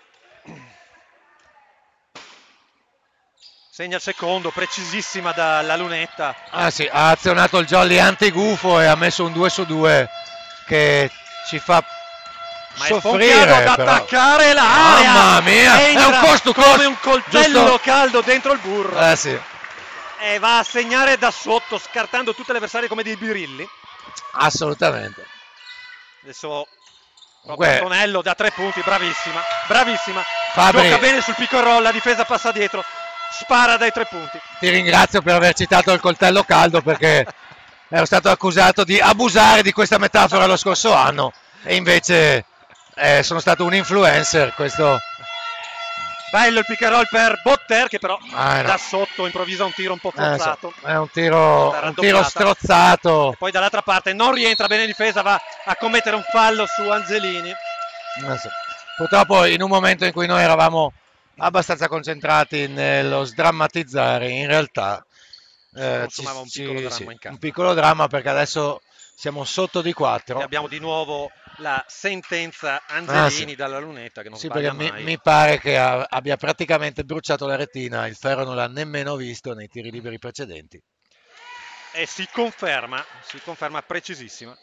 Segna il secondo, precisissima dalla lunetta. Ha azionato il jolly antigufo e ha messo un 2-2 che ci fa soffrire. Ma è ad attaccare l'area. Mamma mia, è un costo come un coltello giusto caldo dentro il burro. E va a segnare da sotto, scartando tutte le avversarie come dei birilli. Assolutamente. Adesso Antonello da 3 punti, bravissima. Fabri, gioca bene sul pick and roll, la difesa passa dietro, spara dai 3 punti. Ti ringrazio per aver citato il coltello caldo, perché ero stato accusato di abusare di questa metafora lo scorso anno e invece sono stato un influencer. Questo bello il pick and roll per Botter, che però da sotto improvvisa un tiro un po' forzato. È un tiro strozzato. E poi dall'altra parte non rientra bene in difesa, va a commettere un fallo su Angelini. Purtroppo in un momento in cui noi eravamo abbastanza concentrati nello sdrammatizzare, in realtà un piccolo dramma, perché adesso siamo sotto di 4 e abbiamo di nuovo la sentenza Angelini dalla lunetta, che non sbaglia mai. Mi pare che abbia praticamente bruciato la retina, il ferro non l'ha nemmeno visto nei tiri liberi precedenti. E si conferma precisissima.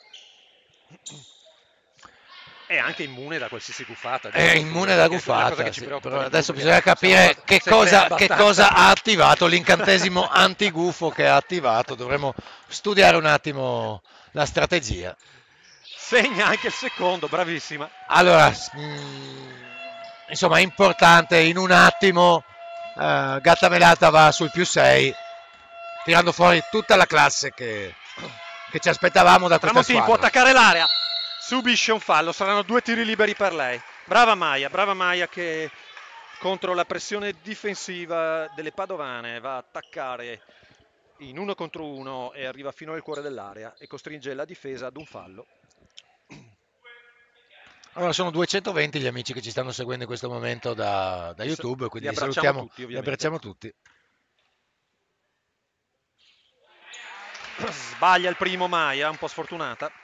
È anche immune da qualsiasi guffata. È immune da guffata, però adesso bisogna capire che cosa ha attivato, l'incantesimo antigufo che ha attivato. Dovremmo studiare un attimo la strategia. Segna anche il secondo, bravissima. Allora, insomma, è importante, in un attimo Gattamelata va sul +6, tirando fuori tutta la classe che ci aspettavamo da questa squadra. Può attaccare l'area, subisce un fallo, saranno 2 tiri liberi per lei. Brava Maia che contro la pressione difensiva delle padovane, va a attaccare in 1 contro 1 e arriva fino al cuore dell'area e costringe la difesa ad un fallo. Allora, sono 220 gli amici che ci stanno seguendo in questo momento da YouTube, Li quindi abbracciamo salutiamo, tutti, li ovviamente. abbracciamo tutti. Sbaglia il primo Maia, un po' sfortunata.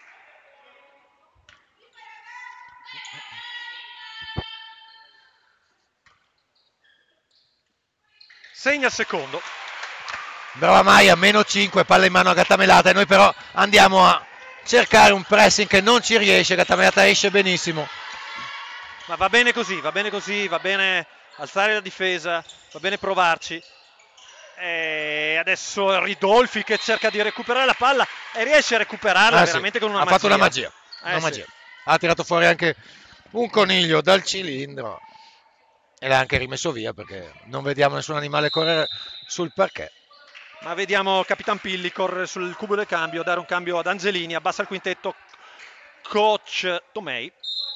Segna il secondo. Brava Maia, meno 5, palla in mano a Gattamelata e noi però andiamo a cercare un pressing che non ci riesce. Gattamelata esce benissimo. Ma va bene così, va bene così, va bene alzare la difesa, va bene provarci. E adesso Ridolfi che cerca di recuperare la palla e riesce a recuperarla veramente con una magia. Ha fatto una magia, una Sì. magia. Ha tirato fuori anche un coniglio dal cilindro e l'ha anche rimesso via perché non vediamo nessun animale correre sul parquet. Ma vediamo Capitan Pilli correre sul cubo del cambio, dare un cambio ad Angelini, abbassa il quintetto coach Tomei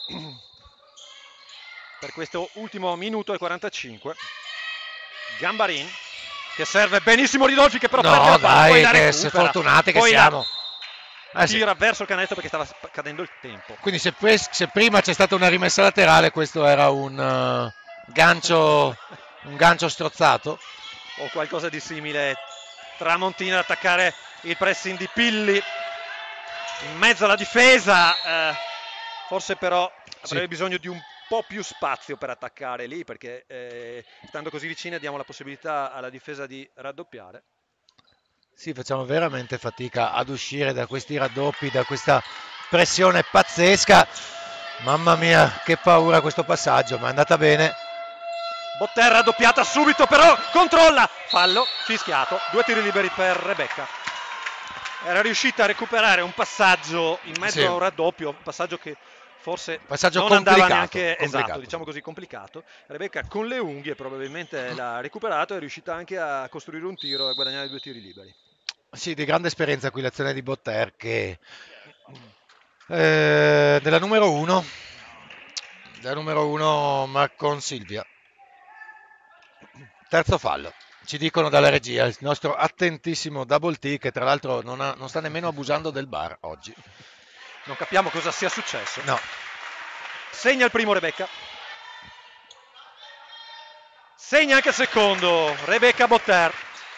per questo ultimo minuto e 45. Gambarin che serve benissimo Ridolfi che però perde la palla, poi la recupera, sfortunati che poi siamo. Tira verso il canestro perché stava cadendo il tempo. Quindi se prima c'è stata una rimessa laterale, questo era un gancio strozzato o qualcosa di simile. Tramontina ad attaccare il pressing di Pilli in mezzo alla difesa, forse però avrebbe bisogno di un po' più spazio per attaccare lì perché stando così vicini diamo la possibilità alla difesa di raddoppiare. Sì, facciamo veramente fatica ad uscire da questi raddoppi, da questa pressione pazzesca. Mamma mia, che paura questo passaggio, ma è andata bene. Botter raddoppiata subito, però controlla, fallo, fischiato, 2 tiri liberi per Rebecca. Era riuscita a recuperare un passaggio in mezzo a un raddoppio, un passaggio che forse non andava neanche, esatto, diciamo così, complicato. Rebecca con le unghie probabilmente l'ha recuperato e è riuscita anche a costruire un tiro e a guadagnare 2 tiri liberi. Sì, di grande esperienza qui l'azione di Botter che della numero 1 Marcon Silvia. Terzo fallo. Ci dicono dalla regia, il nostro attentissimo Double T che tra l'altro non sta nemmeno abusando del bar oggi. Non capiamo cosa sia successo. No. Segna il primo Rebecca. Segna anche il secondo Rebecca Botter.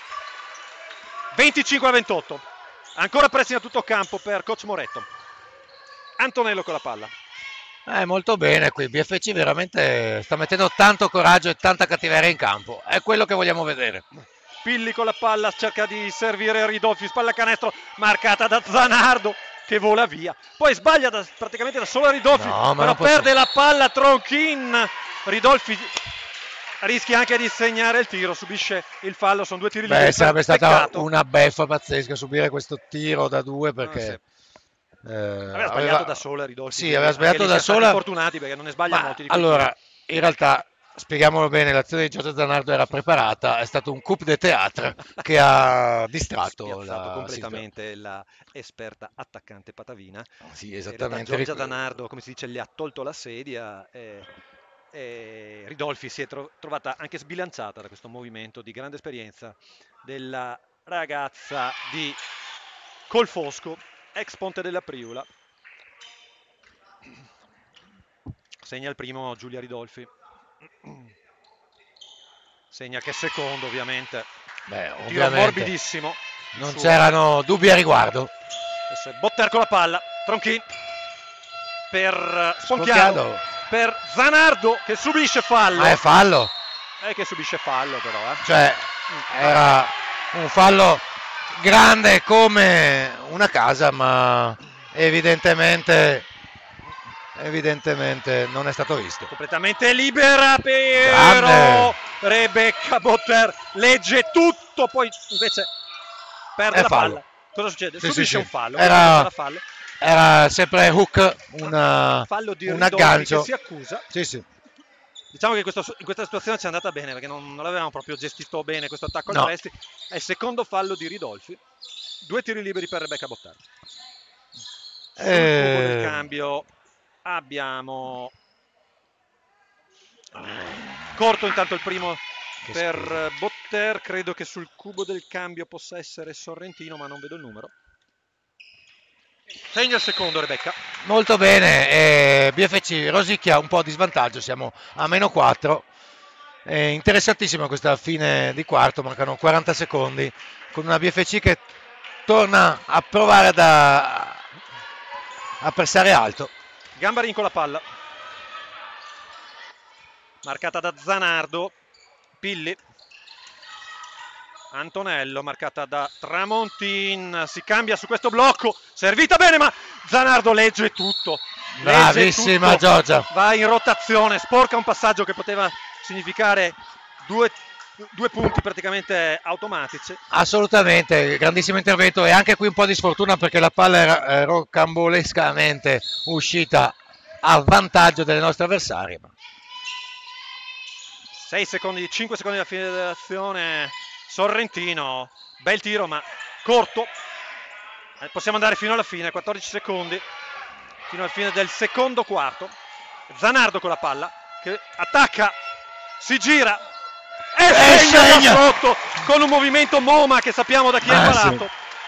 25-28. Ancora pressing a tutto campo per coach Moretto. Antonello con la palla. Molto bene qui, BFC veramente sta mettendo tanto coraggio e tanta cattiveria in campo, è quello che vogliamo vedere. Pilli con la palla cerca di servire Ridolfi, spalla canestro marcata da Zanardo che vola via, poi sbaglia praticamente da solo Ridolfi, però perde la palla Tronchin. Ridolfi rischia anche di segnare il tiro, subisce il fallo, sono 2 tiri liberi. Sarebbe stata una beffa pazzesca subire questo tiro da 2 perché aveva sbagliato da sola Ridolfi. Sì, aveva sbagliato da sola. Fortunati perché non ne sbaglia molti di allora, in realtà, spieghiamolo bene, l'azione di Giorgio Zanardo era preparata, è stato un coup de théâtre che ha distratto completamente la esperta attaccante patavina. Sì, esattamente. Giorgia Zanardo, come si dice, le ha tolto la sedia e Ridolfi si è trovata anche sbilanciata da questo movimento di grande esperienza della ragazza di Colfosco, ex Ponte della Priula. Segna il primo Giulia Ridolfi. Segna che secondo, ovviamente. Tiro morbidissimo. Non c'erano dubbi a riguardo. Botter con la palla. Tronchin per Sponchiano. Per Zanardo che subisce fallo. Ma è fallo. Che subisce fallo però. Cioè, era un fallo grande come una casa, ma evidentemente non è stato visto. Completamente libera però Rebecca Botter legge tutto, poi invece perde la palla. Cosa succede? Subisce un fallo. Era sempre hook, fallo di un aggancio che si accusa. Sì. Diciamo che in questa situazione ci è andata bene perché non l'avevamo proprio gestito bene questo attacco al presti. È il secondo fallo di Ridolfi. 2 tiri liberi per Rebecca Botter. Sul cubo del cambio abbiamo Corto intanto il primo Che per schifo. Botter, credo che sul cubo del cambio possa essere Sorrentino, ma non vedo il numero. Segna il secondo Rebecca. Molto bene, BFC rosicchia un po' di svantaggio, siamo a meno 4. Interessantissima questa fine di quarto, mancano 40 secondi, con una BFC che torna a provare a pressare alto. Gambarin con la palla. Marcata da Zanardo. Pilli. Antonello, marcata da Tramontin. Si cambia su questo blocco. Servita bene, ma Zanardo legge tutto. Legge Bravissima tutto. Giorgia. Va in rotazione. Sporca un passaggio che poteva significare due punti praticamente automatici. Assolutamente, grandissimo intervento e anche qui un po' di sfortuna perché la palla era rocambolescamente uscita a vantaggio delle nostre avversarie. 6 secondi, 5 secondi alla fine dell'azione. Sorrentino, bel tiro ma corto. Possiamo andare fino alla fine, 14 secondi, fino alla fine del secondo quarto. Zanardo con la palla, che attacca, si gira e segna da sotto con un movimento MoMA che sappiamo da chi ha imparato.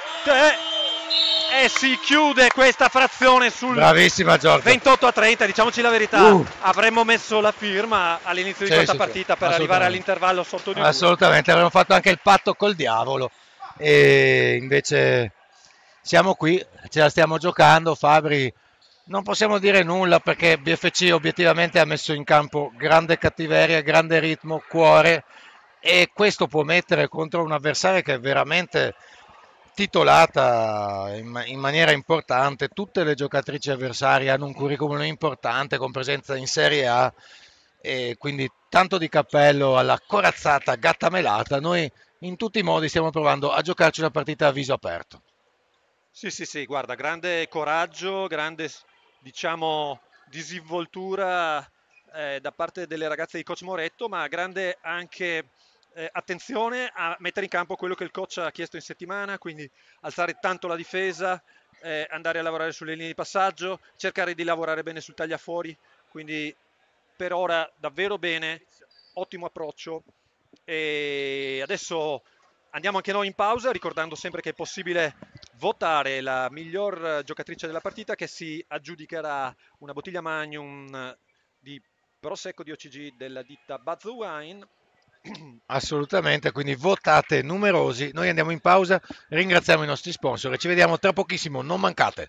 E si chiude questa frazione sul Bravissima Giorgia. 28-30, diciamoci la verità, avremmo messo la firma all'inizio di Sì, questa sì, partita per arrivare assolutamente. all'intervallo sotto di 2. Assolutamente, avremmo fatto anche il patto col diavolo e invece siamo qui, ce la stiamo giocando. Fabri, non possiamo dire nulla perché BFC obiettivamente ha messo in campo grande cattiveria, grande ritmo, cuore e questo può mettere contro un avversario che è veramente titolata in maniera importante. Tutte le giocatrici avversarie hanno un curriculum importante con presenza in Serie A e quindi tanto di cappello alla corazzata gatta melata. Noi in tutti i modi stiamo provando a giocarci una partita a viso aperto. Sì, sì, sì, guarda, grande coraggio, grande, diciamo, disinvoltura da parte delle ragazze di coach Moretto, ma grande anche attenzione a mettere in campo quello che il coach ha chiesto in settimana, quindi alzare tanto la difesa, andare a lavorare sulle linee di passaggio, cercare di lavorare bene sul tagliafuori, quindi per ora davvero bene, ottimo approccio e adesso andiamo anche noi in pausa, ricordando sempre che è possibile votare la miglior giocatrice della partita che si aggiudicherà una bottiglia Magnum di Prosecco di OCG della ditta Buzz Wine. Assolutamente, quindi votate numerosi. Noi andiamo in pausa, ringraziamo i nostri sponsor e ci vediamo tra pochissimo, non mancate.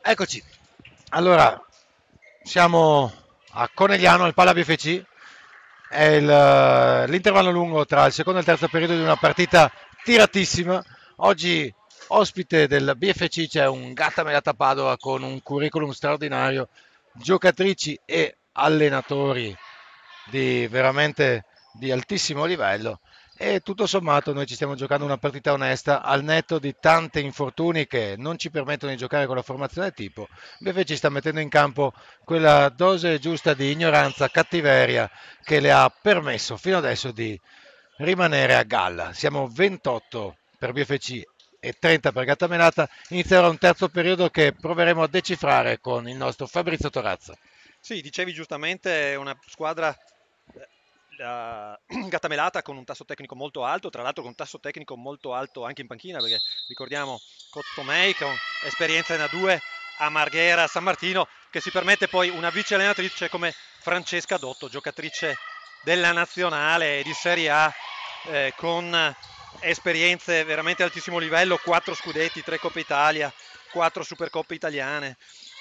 Eccoci. Allora, siamo a Conegliano, al Pala BFC. È l'intervallo lungo tra il secondo e il terzo periodo di una partita tiratissima. Oggi ospite del BFC c'è un Gatta Melata Padova con un curriculum straordinario, giocatrici e allenatori di veramente di altissimo livello. E tutto sommato noi ci stiamo giocando una partita onesta al netto di tanti infortuni che non ci permettono di giocare con la formazione tipo. BF ci sta mettendo in campo quella dose giusta di ignoranza, cattiveria che le ha permesso fino adesso di rimanere a galla. Siamo 28 per BFC e 30 per Gattamelata. Inizierà un terzo periodo che proveremo a decifrare con il nostro Fabrizio Torazza. Sì, dicevi giustamente, è una squadra la Gattamelata con un tasso tecnico molto alto, tra l'altro con un tasso tecnico molto alto anche in panchina, perché ricordiamo Cottomei con esperienza in A2 a Marghera, San Martino, che si permette poi una vice allenatrice come Francesca Dotto, giocatrice della nazionale di Serie A, con esperienze veramente di altissimo livello, 4 scudetti, 3 Coppe Italia, 4 Supercoppe italiane,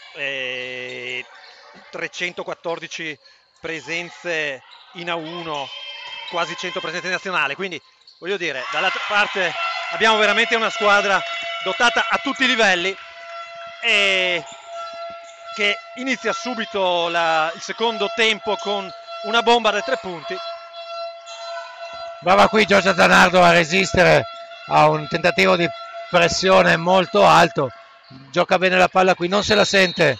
314 presenze in A1, quasi 100 presenze in nazionale, quindi voglio dire, dall'altra parte abbiamo veramente una squadra dotata a tutti i livelli e che inizia subito il secondo tempo con una bomba da 3 punti. Brava qui Giorgia Zanardo a resistere a un tentativo di pressione molto alto, gioca bene la palla qui, non se la sente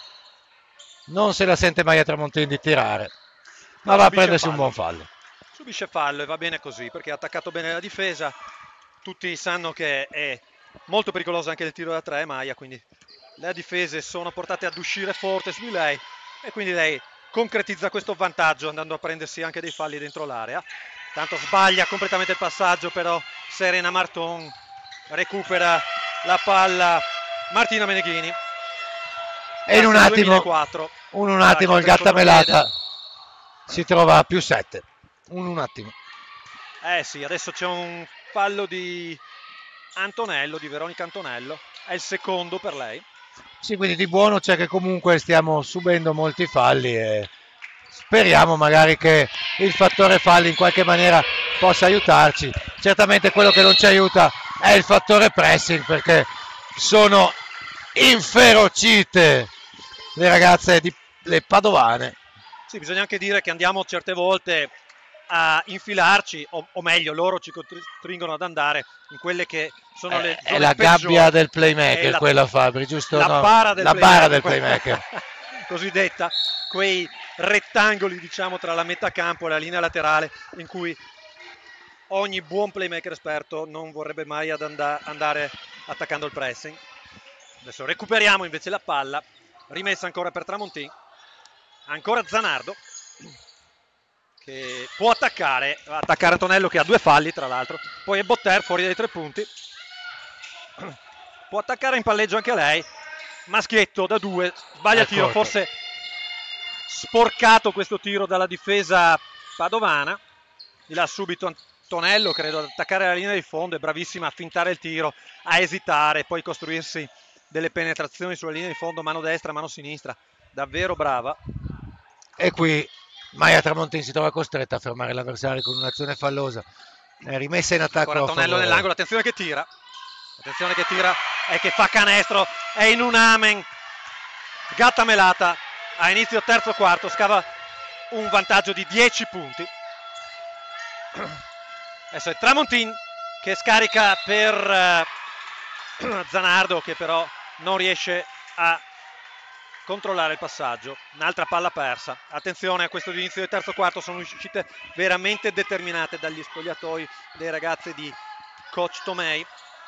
Maia Tramontin di tirare, ma va a prendersi un buon fallo. Subisce fallo e va bene così perché ha attaccato bene la difesa. Tutti sanno che è molto pericoloso anche il tiro da 3 Maia, quindi le difese sono portate ad uscire forte su di lei e quindi lei concretizza questo vantaggio andando a prendersi anche dei falli dentro l'area. Tanto sbaglia completamente il passaggio, però Serena Marton recupera la palla Martina Meneghini. E in un attimo il Gattamelata si trova a più 7. Un attimo. Sì, adesso c'è un fallo di Antonello, di Veronica Antonello. È il secondo per lei. Sì, quindi di buono c'è che comunque stiamo subendo molti falli e speriamo magari che il fattore falli in qualche maniera possa aiutarci. Certamente quello che non ci aiuta è il fattore pressing, perché sono inferocite le ragazze le padovane. Sì, bisogna anche dire che andiamo certe volte a infilarci, o meglio loro ci costringono ad andare in quelle che sono le è la gabbia del playmaker, quella Fabri, giusto? La bara del playmaker. Cosiddetta, quei rettangoli diciamo tra la metà campo e la linea laterale in cui ogni buon playmaker esperto non vorrebbe mai andare attaccando il pressing. Adesso recuperiamo invece la palla, rimessa ancora per Tramontin, ancora Zanardo che può attaccare Antonello che ha 2 falli tra l'altro, poi è Botter fuori dai 3 punti, può attaccare in palleggio anche lei, Maschietto da 2, sbaglia il tiro, forse sporcato questo tiro dalla difesa padovana, di là subito Antonello credo ad attaccare la linea di fondo, è bravissima a fintare il tiro, a esitare, poi costruirsi delle penetrazioni sulla linea di fondo, mano destra, mano sinistra, davvero brava. E qui Maia Tramontin si trova costretta a fermare l'avversario con un'azione fallosa, è rimessa in attacco. Ancora Antonello nell'angolo, attenzione che tira e che fa canestro, è in un amen. Gattamelata a inizio terzo quarto scava un vantaggio di 10 punti. Adesso è Tramontin che scarica per Zanardo, che però non riesce a controllare il passaggio. Un'altra palla persa. Attenzione a questo inizio del terzo quarto, sono uscite veramente determinate dagli spogliatoi dei ragazze di coach Tomei.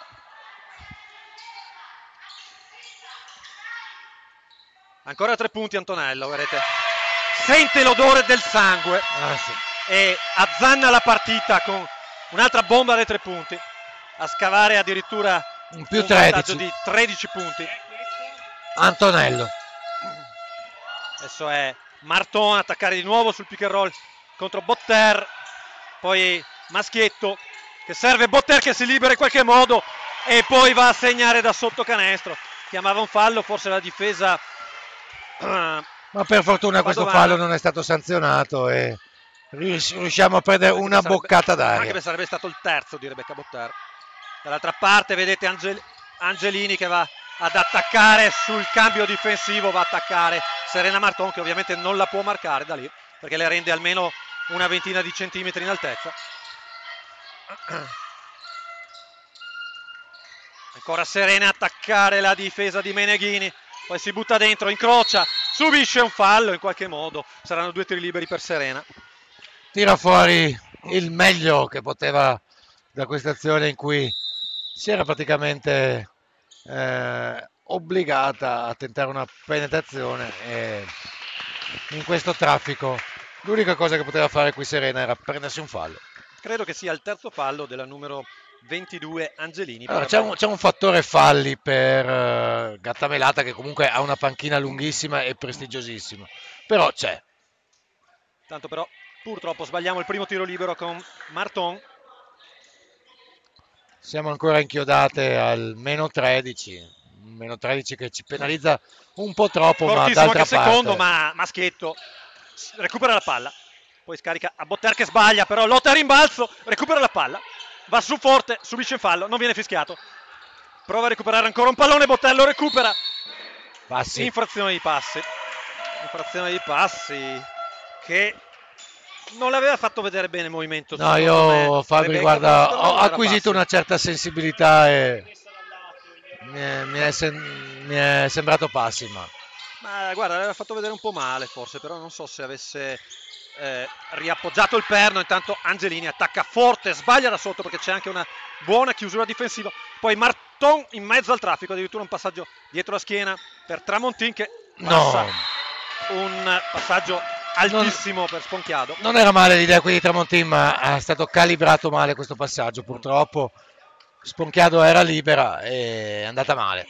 Ancora 3 punti Antonello, vedete, sente l'odore del sangue sì. E azzanna la partita con un'altra bomba dei 3 punti, a scavare addirittura un più 13. Vantaggio di 13 punti. Antonello. Adesso è Marton a attaccare di nuovo sul pick and roll contro Botter, poi Maschietto che serve Botter che si libera in qualche modo e poi va a segnare da sotto canestro. chiamava un fallo, forse la difesa Ma per fortuna questo padovana. fallo non è stato sanzionato e riusciamo a prendere una boccata Anche d'aria. se sarebbe stato il terzo di Rebecca Botter. Dall'altra parte vedete Angelini che va ad attaccare sul cambio difensivo, va a attaccare Serena Marton, che ovviamente non la può marcare da lì perché le rende almeno una ventina di centimetri in altezza. Ancora Serena a attaccare la difesa di Meneghini, poi si butta dentro, incrocia, subisce un fallo in qualche modo. Saranno 2 tiri liberi per Serena. Tira fuori il meglio che poteva da questa azione in cui si era praticamente obbligata a tentare una penetrazione e in questo traffico l'unica cosa che poteva fare qui Serena era prendersi un fallo. Credo che sia il terzo fallo della numero 22 Angelini. Allora, c'è un fattore falli per Gattamelata, che comunque ha una panchina lunghissima e prestigiosissima, però c'è. Tanto però purtroppo sbagliamo il primo tiro libero con Marton. Siamo ancora inchiodate al meno 13 che ci penalizza un po' troppo, ma Fortissimo d'altra anche il secondo, parte ma Maschietto recupera la palla, poi scarica a Botter che sbaglia, però lotta a rimbalzo, recupera la palla, va su forte, subisce il fallo, non viene fischiato, prova a recuperare ancora un pallone, Botter lo recupera. passi. Infrazione di passi che non l'aveva fatto vedere bene il movimento. No, io Fabri, Rebecca, guarda, però ho non era acquisito passi. una certa sensibilità e mi è sembrato passi, Ma guarda, l'aveva fatto vedere un po' male forse, però non so se avesse riappoggiato il perno. Intanto Angelini attacca forte, sbaglia da sotto perché c'è anche una buona chiusura difensiva. Poi Marton in mezzo al traffico, addirittura un passaggio dietro la schiena per Tramontin che passa no. un passaggio altissimo per Sponchiado. Non era male l'idea qui di Tramontin, ma è stato calibrato male questo passaggio. Purtroppo Sponchiado era libera e è andata male.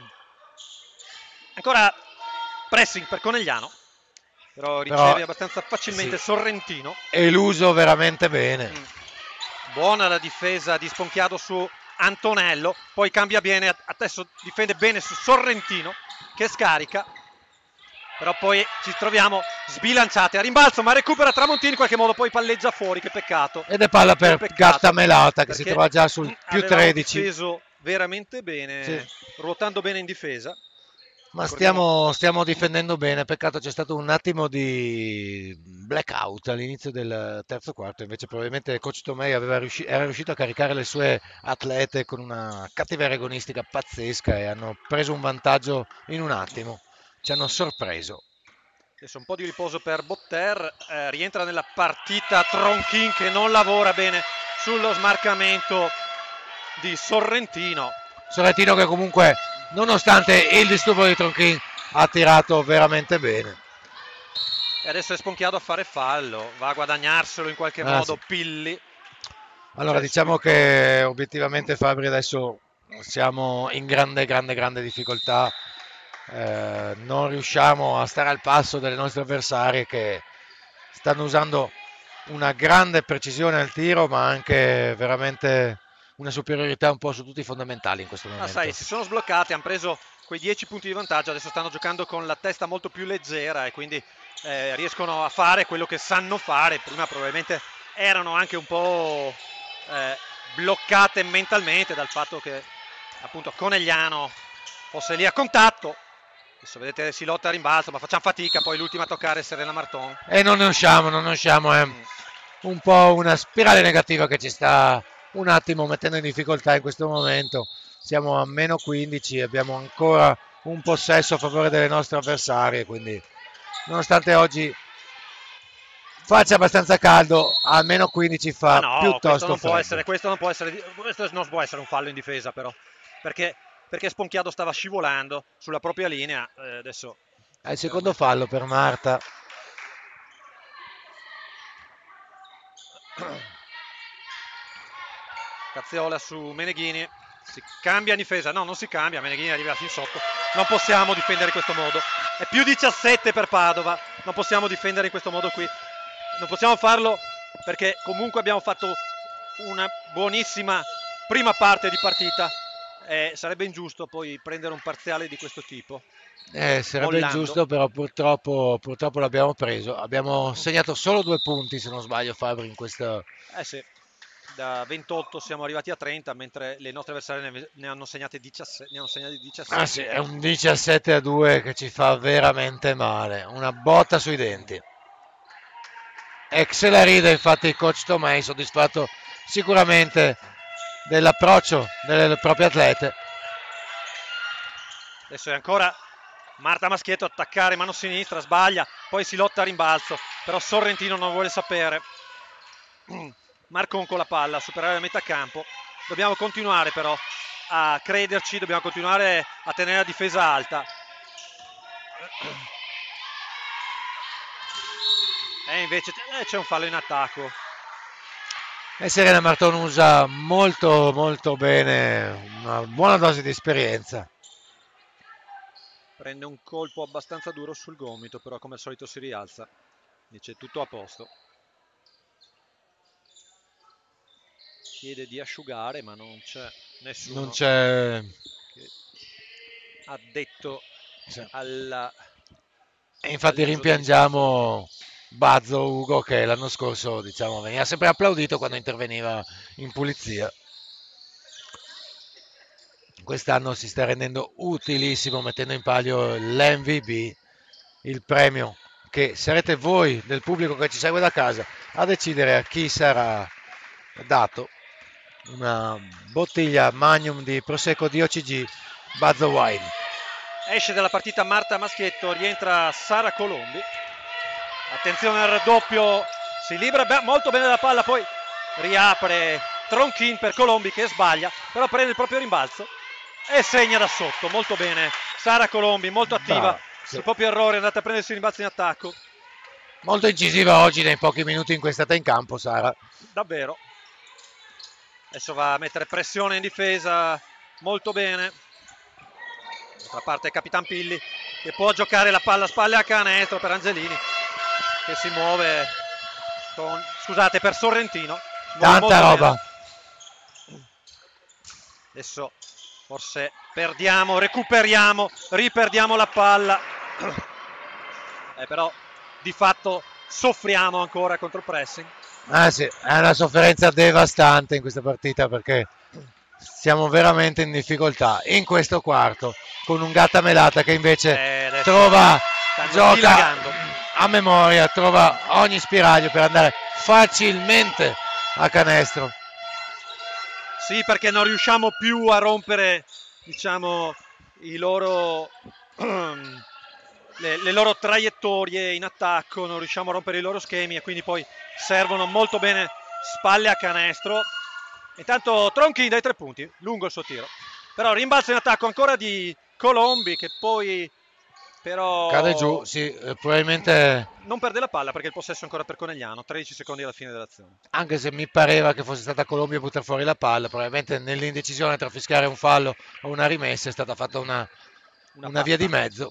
Ancora pressing per Conegliano, però riceve abbastanza facilmente, sì. Sorrentino. Eluso veramente bene. Buona la difesa di Sponchiado su Antonello, poi cambia bene, adesso difende bene su Sorrentino che scarica, però poi ci troviamo sbilanciati a rimbalzo, ma recupera Tramontini in qualche modo, poi palleggia fuori, che peccato. Ed è palla per Gattamelata che si trova già sul più 13. Difeso veramente bene, sì. Ruotando bene in difesa. Ma stiamo difendendo bene, peccato c'è stato un attimo di blackout all'inizio del terzo quarto, invece probabilmente il coach Tomei era riuscito a caricare le sue atlete con una cattiveria agonistica pazzesca e hanno preso un vantaggio in un attimo, ci hanno sorpreso. Adesso un po' di riposo per Botter, rientra nella partita Tronchin che non lavora bene sullo smarcamento di Sorrentino. Sorrentino che comunque, nonostante il disturbo di Tronchin, ha tirato veramente bene. E adesso è Sponchiado a fare fallo, va a guadagnarselo in qualche modo, sì. Pilli. Allora, diciamo che obiettivamente Fabri adesso siamo in grande difficoltà. Non riusciamo a stare al passo delle nostre avversarie che stanno usando una grande precisione al tiro, ma anche veramente una superiorità un po' su tutti i fondamentali in questo momento. Sai, si sono sbloccati, hanno preso quei 10 punti di vantaggio, adesso stanno giocando con la testa molto più leggera e quindi riescono a fare quello che sanno fare. Prima probabilmente erano anche un po' bloccate mentalmente dal fatto che appunto Conegliano fosse lì a contatto. Adesso vedete si lotta a rimbalzo, ma facciamo fatica, poi l'ultima a toccare è Serena Marton. E non ne usciamo, è un po' una spirale negativa che ci sta un attimo mettendo in difficoltà in questo momento. Siamo a meno 15, abbiamo ancora un possesso a favore delle nostre avversarie, quindi nonostante oggi faccia abbastanza caldo, a meno 15 fa piuttosto freddo. Questo non può essere un fallo in difesa però, perché Sponchiado stava scivolando sulla propria linea. Adesso è il secondo fallo per Marta. Cazziola su Meneghini, si cambia in difesa, no non si cambia, Meneghini arriva fin sotto, non possiamo difendere in questo modo, è più 17 per Padova, non possiamo difendere in questo modo qui, non possiamo farlo perché comunque abbiamo fatto una buonissima prima parte di partita, Sarebbe ingiusto poi prendere un parziale di questo tipo, Sarebbe mollando. giusto, però purtroppo l'abbiamo preso. Abbiamo segnato solo 2 punti, se non sbaglio, Fabri, in questa. Eh sì, da 28 siamo arrivati a 30, mentre le nostre avversarie ne hanno segnate 17, ne hanno segnati Ah sì, 17. è un 17-2 che ci fa veramente male. Una botta sui denti. Se la ride, infatti, il coach Tomei, soddisfatto sicuramente dell'approccio delle proprie atlete. Adesso è ancora Marta Maschietto attaccare mano sinistra, sbaglia, poi si lotta a rimbalzo, però Sorrentino non vuole sapere. Marcon con la palla, superare la metà campo. Dobbiamo continuare però a crederci, dobbiamo continuare a tenere la difesa alta. E invece c'è un fallo in attacco. E Serena Marton usa molto molto bene, una buona dose di esperienza. Prende un colpo abbastanza duro sul gomito, però come al solito si rialza. Dice tutto a posto. Chiede di asciugare, ma non c'è nessuno Non c'è. che ha detto Sì. E infatti all'uso degli scaffali. rimpiangiamo Bazzo Ugo, che l'anno scorso, diciamo, veniva sempre applaudito quando interveniva in pulizia. Quest'anno si sta rendendo utilissimo, mettendo in palio l'MVB, il premio che sarete voi del pubblico che ci segue da casa a decidere a chi sarà dato. Una bottiglia Magnum di Prosecco DOCG Bazzo Wine. Esce dalla partita Marta Maschietto, rientra Sara Colombi. Attenzione al raddoppio, si libera molto bene la palla, poi riapre Tronchin per Colombi che sbaglia, però prende il proprio rimbalzo e segna da sotto, molto bene. Sara Colombi, molto attiva, Brava, sì. sul proprio errore è andata a prendersi il rimbalzo in attacco. Molto incisiva oggi nei pochi minuti in cui è stata in campo, Sara. Davvero. Adesso va a mettere pressione in difesa, molto bene. D'altra parte Capitan Pilli che può giocare la palla a spalle a canestro per Angelini che si muove con, scusate, per Sorrentino. Tanta roba. Bene. Adesso forse perdiamo, recuperiamo, riperdiamo la palla. Però di fatto soffriamo ancora contro il pressing. Ah sì, è una sofferenza devastante in questa partita perché siamo veramente in difficoltà in questo quarto con un Gatta Melata che invece gioca dilagando a memoria, trova ogni spiraglio per andare facilmente a canestro. Sì, perché non riusciamo più a rompere, diciamo, i loro le loro traiettorie in attacco, non riusciamo a rompere i loro schemi e quindi poi servono molto bene spalle a canestro. Intanto Tronchin dai 3 punti, lungo il suo tiro. Però rimbalzo in attacco ancora di Colombi che poi però cade giù, sì, probabilmente. Non perde la palla perché il possesso è ancora per Conegliano, 13 secondi alla fine dell'azione. Anche se mi pareva che fosse stata Colombia a buttare fuori la palla, probabilmente nell'indecisione tra fischiare un fallo o una rimessa è stata fatta una via di mezzo.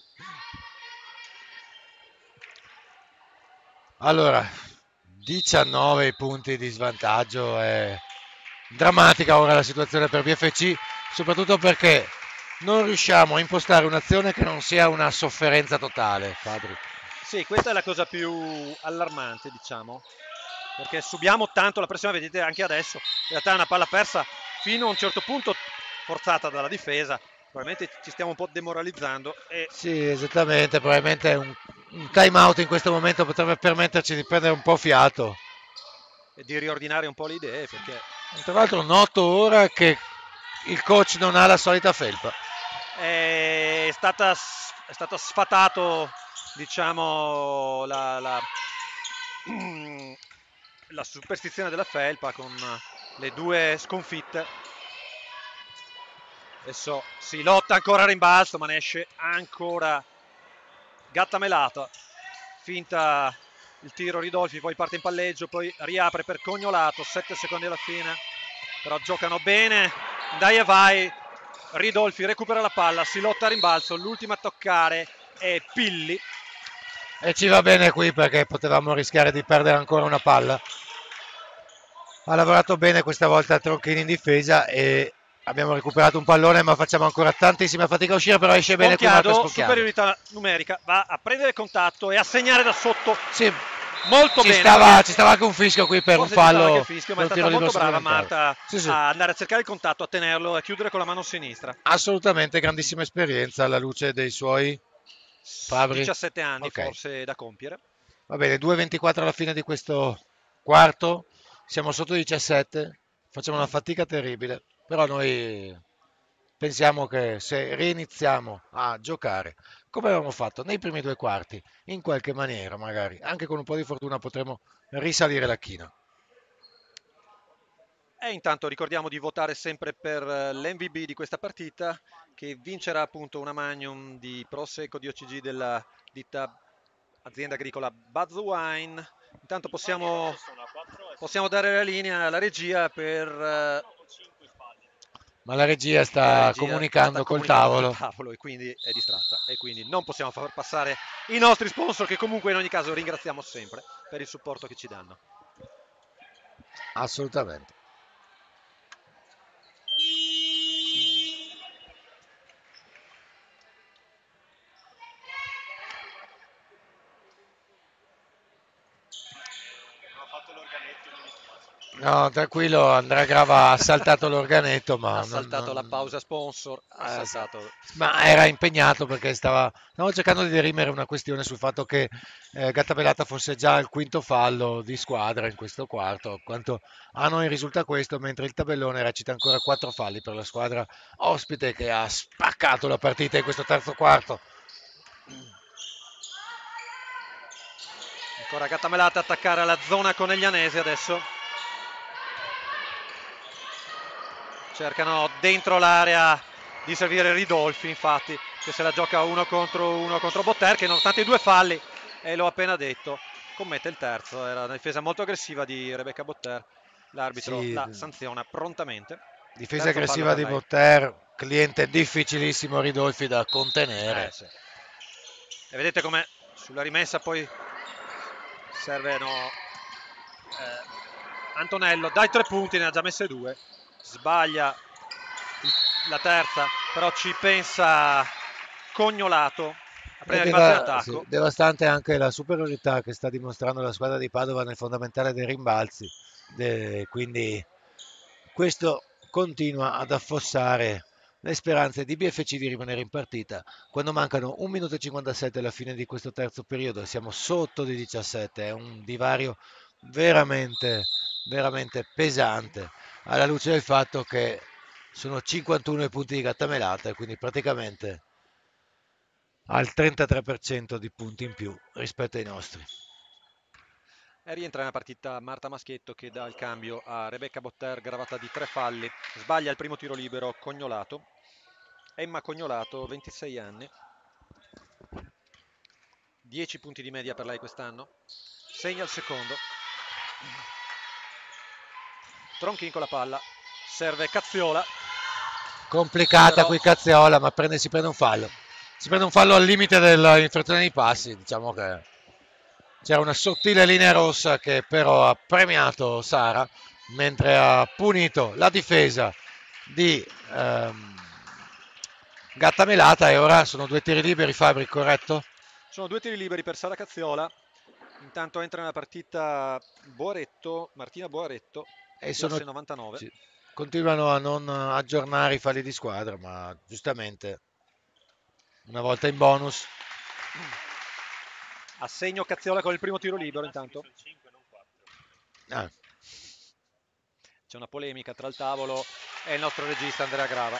Allora, 19 punti di svantaggio, è drammatica ora la situazione per BFC, soprattutto perché non riusciamo a impostare un'azione che non sia una sofferenza totale, Fabri. Sì, questa è la cosa più allarmante, diciamo, perché subiamo tanto la pressione, vedete anche adesso, in realtà è una palla persa fino a un certo punto forzata dalla difesa, probabilmente ci stiamo un po' demoralizzando. Sì, esattamente, probabilmente un time out in questo momento potrebbe permetterci di prendere un po' fiato. E di riordinare un po' le idee, perché. Tra l'altro noto ora che il coach non ha la solita felpa. È stato sfatato, diciamo, la superstizione della felpa con le 2 sconfitte. Adesso si lotta ancora a rimbalzo, ma ne esce ancora Gatta Melata. Finta il tiro Ridolfi, poi parte in palleggio, poi riapre per Cognolato, 7 secondi alla fine. Però giocano bene, dai e vai. Ridolfi recupera la palla, si lotta a rimbalzo, l'ultima a toccare è Pilli. E ci va bene qui perché potevamo rischiare di perdere ancora una palla. Ha lavorato bene questa volta Tronchini in difesa e Abbiamo recuperato un pallone, ma facciamo ancora tantissima fatica a uscire, però esce bene qui Marco Sponchiado. Superiorità numerica, va a prendere contatto e a segnare da sotto. Sì, molto bene. Ci stava anche un fischio qui per un fallo. Fischio, ma è stata molto brava Marta a andare a cercare il contatto, a tenerlo e a chiudere con la mano sinistra. Assolutamente, grandissima esperienza alla luce dei suoi Fabri. 17 anni forse da compiere. Va bene, 2:24 alla fine di questo quarto, siamo sotto 17, facciamo una fatica terribile, però noi pensiamo che se riniziamo a giocare come avevamo fatto nei primi due quarti, in qualche maniera magari, anche con un po' di fortuna, potremo risalire la china. E intanto ricordiamo di votare sempre per l'MVB di questa partita, che vincerà appunto una Magnum di Prosecco di OCG della ditta azienda agricola Buzz Wine. Intanto possiamo dare la linea alla regia per... Ma la regia sta comunicando col tavolo e quindi è distratta e quindi non possiamo far passare i nostri sponsor, che comunque in ogni caso ringraziamo sempre per il supporto che ci danno. Assolutamente. No, tranquillo, Andrea Grava ha saltato l'organetto, ma ha saltato la pausa sponsor, ma era impegnato perché stavo cercando di dirimere una questione sul fatto che Gattamelata fosse già il quinto fallo di squadra in questo quarto, quanto a noi risulta questo, mentre il tabellone recita ancora 4 falli per la squadra ospite, che ha spaccato la partita in questo terzo quarto. Ancora Gattamelata attaccare alla zona coneglianese adesso. Cercano dentro l'area di servire Ridolfi, infatti, che se la gioca uno contro Botter, che nonostante i 2 falli, e l'ho appena detto, commette il terzo. Era una difesa molto aggressiva di Rebecca Botter. L'arbitro la sanziona prontamente. Difesa terzo aggressiva di Botter, cliente difficilissimo Ridolfi da contenere. Sì. E vedete come sulla rimessa poi serve Antonello, dai 3 punti, ne ha già messe 2. Sbaglia la terza, però ci pensa Cognolato a prendere il balzo in attacco. Sì, devastante anche la superiorità che sta dimostrando la squadra di Padova nel fondamentale dei rimbalzi, quindi questo continua ad affossare le speranze di BFC di rimanere in partita quando mancano 1 minuto e 57 alla fine di questo terzo periodo. Siamo sotto di 17, è un divario veramente pesante, alla luce del fatto che sono 51 i punti di Gattamelata e quindi praticamente al 33% di punti in più rispetto ai nostri. E rientra nella partita Marta Maschietto, che dà il cambio a Rebecca Botter, gravata di 3 falli. Sbaglia il primo tiro libero Cognolato. Emma Cognolato, 26 anni. 10 punti di media per lei quest'anno. Segna il secondo. Tronchin con la palla, serve Cazziola. Complicata qui Cazziola, ma si prende un fallo. Si prende un fallo al limite dell'infrazione dei passi. Diciamo che c'era una sottile linea rossa che però ha premiato Sara, mentre ha punito la difesa di Gattamelata. E ora sono 2 tiri liberi, Fabri, corretto? Sono 2 tiri liberi per Sara Cazziola. Intanto entra nella partita Martina Boaretto, e sono 99. Sì, continuano a non aggiornare i falli di squadra, ma giustamente una volta in bonus. Assegno Cazziola con il primo tiro libero intanto. C'è una polemica tra il tavolo e il nostro regista Andrea Grava.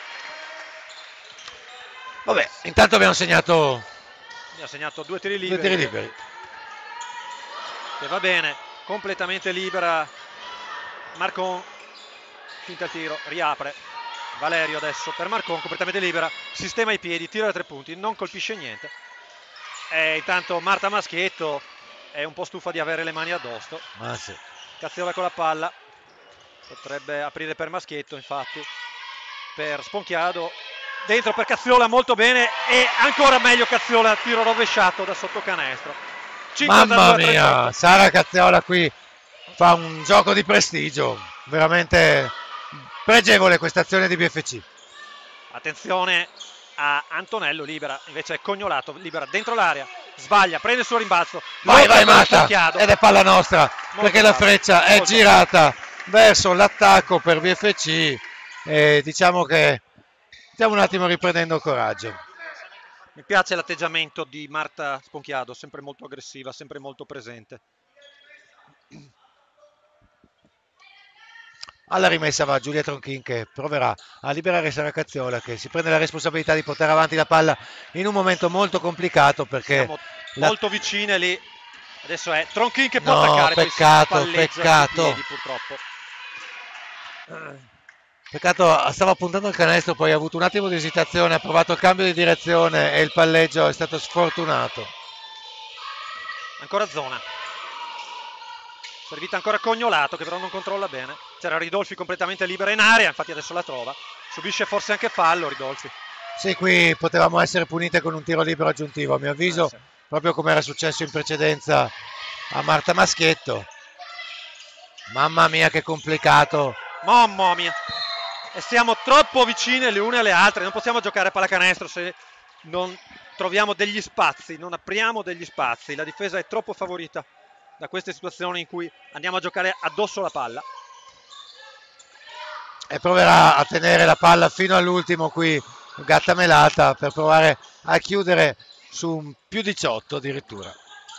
Vabbè, intanto abbiamo segnato 2 tiri liberi. Che va bene, completamente libera Marcon, finta il tiro, riapre Valerio adesso per Marcon, completamente libera, sistema i piedi, tira da 3 punti, non colpisce niente. E intanto Marta Maschietto è un po' stufa di avere le mani addosso. Sì. Cazziola con la palla, potrebbe aprire per Maschietto, infatti, per Sponchiado, dentro per Cazziola, molto bene, e ancora meglio Cazziola, tiro rovesciato da sotto canestro. Mamma mia, Sara Cazziola qui fa un gioco di prestigio, veramente pregevole questa azione di BFC. Attenzione a Antonello, libera, invece è Cognolato, libera dentro l'area, sbaglia, prende il suo rimbalzo, Vai Matta, ed è palla nostra, perché la freccia è girata verso l'attacco per BFC e diciamo che stiamo un attimo riprendendo coraggio. Mi piace l'atteggiamento di Marta Sponchiado, sempre molto aggressiva, sempre molto presente. Alla rimessa va Giulia Tronchin che proverà a liberare Sara Cazziola, che si prende la responsabilità di portare avanti la palla in un momento molto complicato, perché siamo molto vicine lì. Adesso è Tronchin che può attaccare, peccato, poi peccato. piedi, purtroppo. Peccato, stava puntando il canestro, poi ha avuto un attimo di esitazione, ha provato il cambio di direzione e il palleggio è stato sfortunato. Ancora zona. Servita ancora Cognolato, che però non controlla bene. C'era Ridolfi completamente libera in area, infatti adesso la trova. Subisce forse anche fallo Ridolfi. Sì, qui potevamo essere punite con un tiro libero aggiuntivo, a mio avviso, sì. proprio come era successo in precedenza a Marta Maschietto. Mamma mia che complicato. Mamma mia. E siamo troppo vicine le une alle altre, non possiamo giocare a pallacanestro se non troviamo degli spazi, non apriamo degli spazi. La difesa è troppo favorita da queste situazioni in cui andiamo a giocare addosso la palla. E proverà a tenere la palla fino all'ultimo qui Gatta Melata per provare a chiudere su un più 18 addirittura.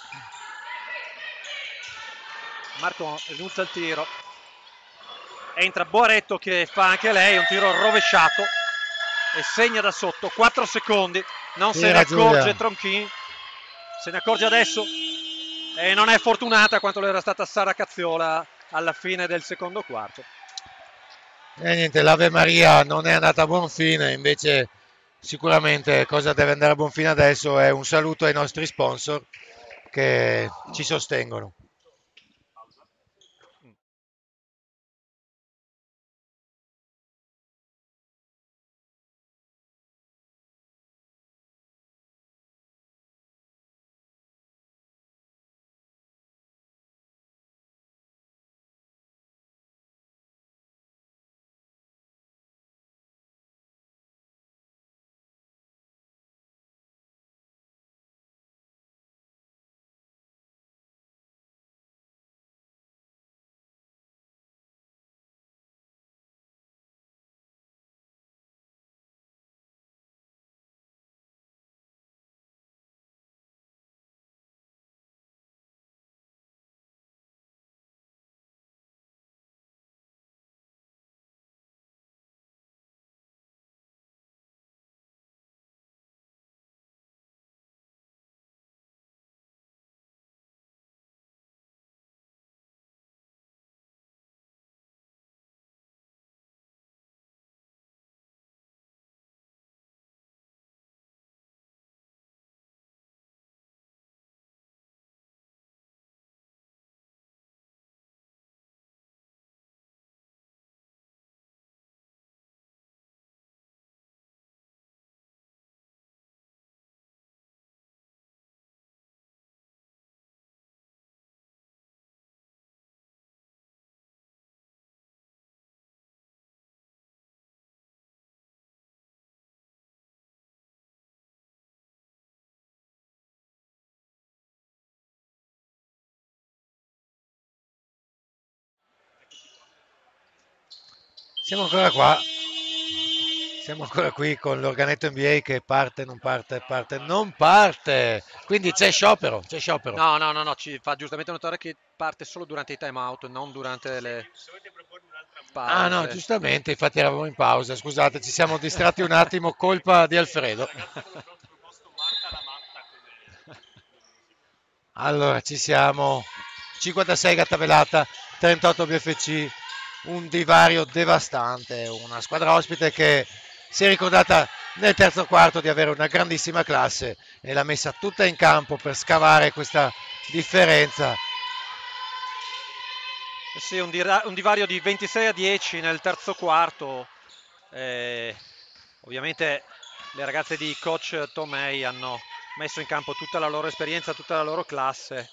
Marco rinuncia al tiro, entra Boaretto che fa anche lei un tiro rovesciato e segna da sotto. 4 secondi, non se ne accorge Tronchin, se ne accorge adesso e non è fortunata quanto lo era stata Sara Cazziola alla fine del secondo quarto. E niente, l'Ave Maria non è andata a buon fine, invece sicuramente cosa deve andare a buon fine adesso è un saluto ai nostri sponsor che ci sostengono. Siamo ancora qua, siamo ancora qui con l'organetto NBA che parte, non parte, parte, non parte, quindi c'è sciopero, c'è sciopero. No, ci fa giustamente notare che parte solo durante i time out, non durante le pause. Ah no, giustamente, infatti eravamo in pausa, scusate, ci siamo distratti un attimo, colpa di Alfredo. Allora, ci siamo, 56 Gattavelata, 38 BFC, un divario devastante, una squadra ospite che si è ricordata nel terzo quarto di avere una grandissima classe e l'ha messa tutta in campo per scavare questa differenza. Sì, un divario di 26-10 nel terzo quarto. Ovviamente le ragazze di coach Tomei hanno messo in campo tutta la loro esperienza, tutta la loro classe,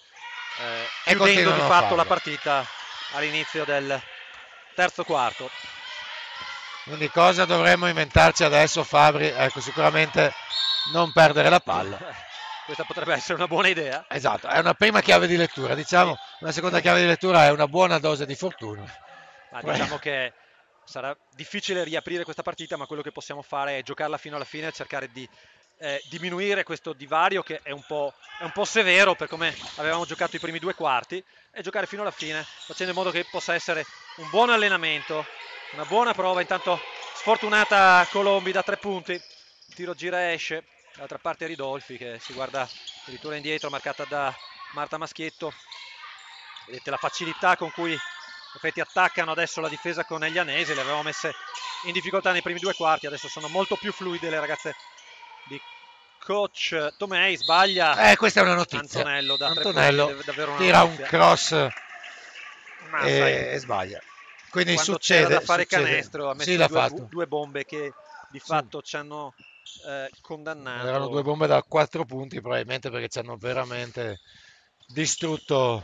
chiudendo di fatto la partita all'inizio del terzo quarto. Quindi cosa dovremmo inventarci adesso, Fabri? Ecco, sicuramente non perdere la palla. Questa potrebbe essere una buona idea. Esatto, è una prima chiave di lettura, diciamo, Sì. una seconda chiave di lettura è una buona dose di fortuna. Ma diciamo che sarà difficile riaprire questa partita, ma quello che possiamo fare è giocarla fino alla fine e cercare di diminuire questo divario che è un po' severo per come avevamo giocato i primi 2 quarti, e giocare fino alla fine, facendo in modo che possa essere un buon allenamento, una buona prova. Intanto sfortunata Colombi da 3 punti, tiro gira esce, dall'altra parte Ridolfi che si guarda addirittura indietro, marcata da Marta Maschietto. Vedete la facilità con cui in effetti attaccano adesso la difesa coneglianese, le avevamo messe in difficoltà nei primi 2 quarti, adesso sono molto più fluide le ragazze di coach Tomei. Sbaglia Questa è una notizia. Antonello da 3 punti, Antonello è davvero una tira un notizia. cross Ma sai, e sbaglia. Quindi quando c'era da fare succede. canestro ha Sì, messo l'ha due, fatto. due bombe che di Sì. fatto ci hanno Erano 2 condannato. bombe da 4 punti, probabilmente perché ci hanno veramente distrutto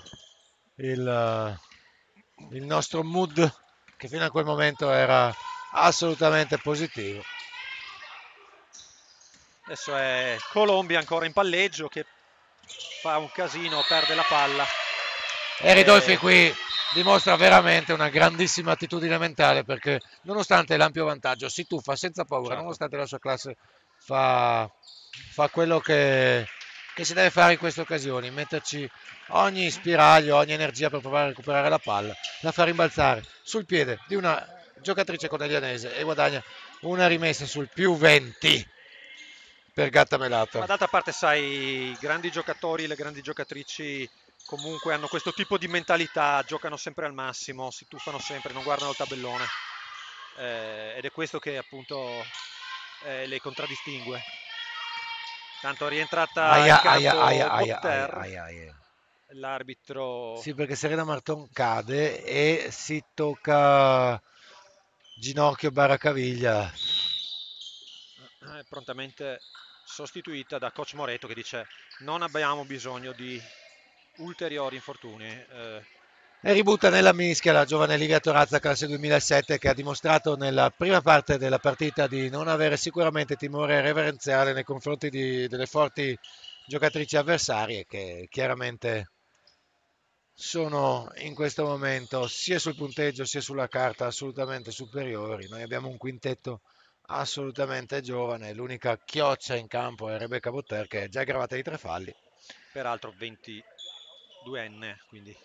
il nostro mood, che fino a quel momento era assolutamente positivo. Adesso è Colombia ancora in palleggio che fa un casino, perde la palla. E Ridolfi qui dimostra veramente una grandissima attitudine mentale, perché nonostante l'ampio vantaggio si tuffa senza paura, Certo. nonostante la sua classe fa quello che si deve fare in queste occasioni, metterci ogni spiraglio, ogni energia per provare a recuperare la palla, la fa rimbalzare sul piede di una giocatrice coneglianese e guadagna una rimessa sul più 20 per Gatta Ma Melata. d'altra parte, sai, i grandi giocatori, le grandi giocatrici comunque hanno questo tipo di mentalità, giocano sempre al massimo, si tuffano sempre, non guardano il tabellone. Ed è questo che appunto le contraddistingue. Tanto è rientrata in Aia, aia, aia, campo aia, aia, Botter, aia, aia. l'arbitro. Sì, perché Serena Marton cade e si tocca ginocchio barra caviglia. Prontamente sostituita da coach Moreto che dice non abbiamo bisogno di ulteriori infortuni. E ributta nella mischia la giovane Livia Torazza, classe 2007, che ha dimostrato nella prima parte della partita di non avere sicuramente timore reverenziale nei confronti delle forti giocatrici avversarie, che chiaramente sono in questo momento sia sul punteggio sia sulla carta assolutamente superiori. Noi abbiamo un quintetto assolutamente giovane, l'unica chioccia in campo è Rebecca Botter, che è già gravata di 3 falli. Peraltro 22enne, quindi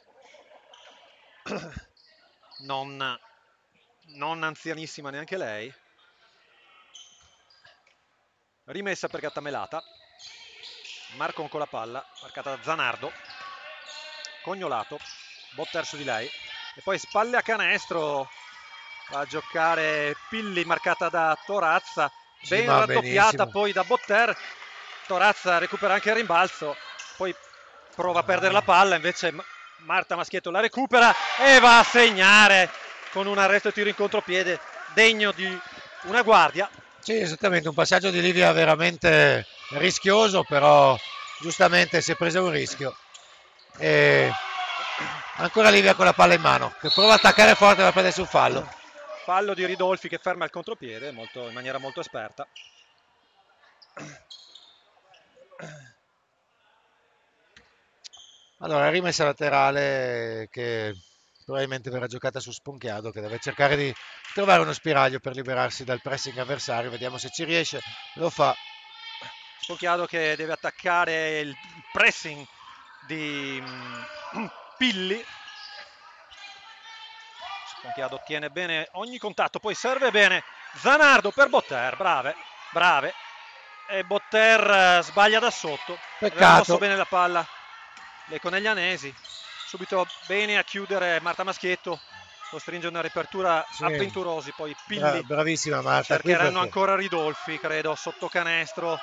non anzianissima neanche lei. Rimessa per Gattamelata. Marcon con la palla, marcata da Zanardo. Cognolato, Botter su di lei. E poi spalle a canestro, va a giocare Pilli, marcata da Torazza. Sì, Ben ma raddoppiata benissimo. poi da Botter. Torazza recupera anche il rimbalzo, poi prova a perdere la palla, invece Marta Maschietto la recupera e va a segnare con un arresto e tiro in contropiede degno di una guardia. Sì, esattamente, un passaggio di Livia veramente rischioso, però giustamente si è preso un rischio. E ancora Livia con la palla in mano, che prova a attaccare forte per prendere sul fallo. Fallo di Ridolfi che ferma il contropiede in maniera molto esperta. Allora, rimessa laterale che probabilmente verrà giocata su Sponchiado, che deve cercare di trovare uno spiraglio per liberarsi dal pressing avversario. Vediamo se ci riesce, lo fa. Sponchiado che deve attaccare il pressing di Pilli. Sponchiado tiene bene ogni contatto, poi serve bene Zanardo per Botter, brave. E Botter sbaglia da sotto. Aveva mosso Peccato. bene la palla le coneglianesi. Subito bene a chiudere Marta Maschietto, costringe una riapertura Sì, a Venturosi, poi Pilli. bravissima Marta qui Cercheranno perché ancora Ridolfi, credo, sotto canestro.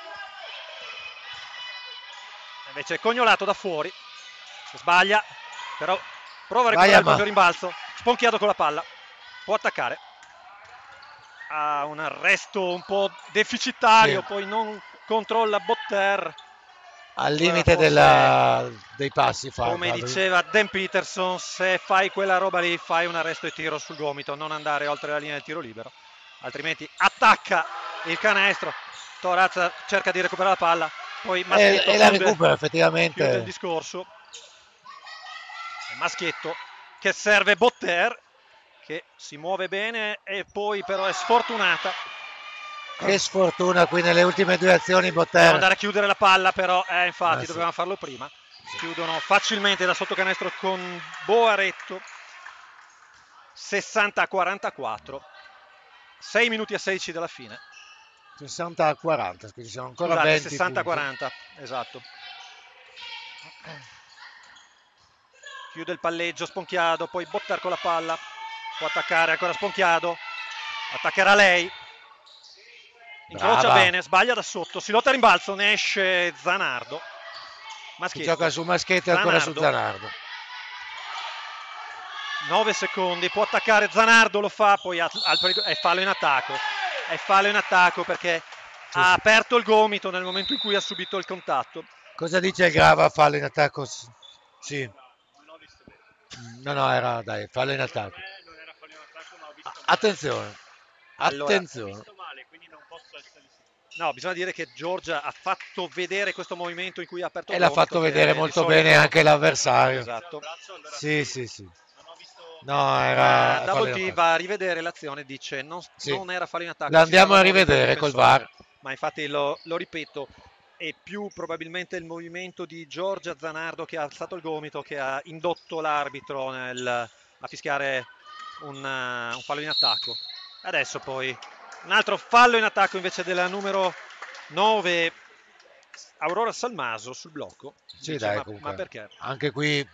Invece Cognolato da fuori, sbaglia, però prova a recuperare il proprio rimbalzo. Sponchiato con la palla, può attaccare. Ha un arresto un po' deficitario, sì, poi non controlla Botter. al limite dei passi fa. Come diceva Dan Peterson, se fai quella roba lì fai un arresto e tiro sul gomito, non andare oltre la linea del tiro libero. altrimenti attacca il canestro. Torazza cerca di recuperare la palla, poi Maschietto e la recupera effettivamente. Chiude il discorso. Maschietto che serve Botter, che si muove bene e poi però è sfortunata. Che sfortuna qui nelle ultime due azioni Deve Botter. andare a chiudere la palla, però infatti dovevamo farlo prima. Chiudono facilmente da sotto canestro con Boaretto. 60-44, 6 minuti a 16 dalla fine. 60-40, quindi sono ancora Scusate, 20 60-40, esatto. Chiude il palleggio Sponchiado, poi Bottar con la palla, può attaccare ancora Sponchiado, attaccherà lei, incrocia bene, sbaglia da sotto, si lotta a rimbalzo, ne esce Zanardo. Si gioca su Maschietto e ancora su Zanardo. 9 secondi, può attaccare Zanardo, lo fa, poi è fallo in attacco. È fallo in attacco perché ha aperto il gomito nel momento in cui ha subito il contatto. Cosa dice il Grava? Fallo in attacco? Sì. No, era dai, fallo in attacco. Non era fallo in attacco, ma ho visto attenzione. Allora, attenzione. Ho visto male, quindi non posso essere sicuro. No, bisogna dire che Giorgia ha fatto vedere questo movimento in cui ha aperto il e l'ha gomito, fatto vedere molto bene anche l'avversario. Esatto. Sì. No, era Double T va a rivedere l'azione, dice non era fallo in attacco. La andiamo a rivedere col VAR. Ma infatti lo ripeto, è più probabilmente il movimento di Giorgia Zanardo che ha alzato il gomito che ha indotto l'arbitro a fischiare un fallo in attacco. Adesso poi un altro fallo in attacco invece della numero 9 Aurora Salmaso sul blocco. Sì, Dice, dai, ma perché? Anche qui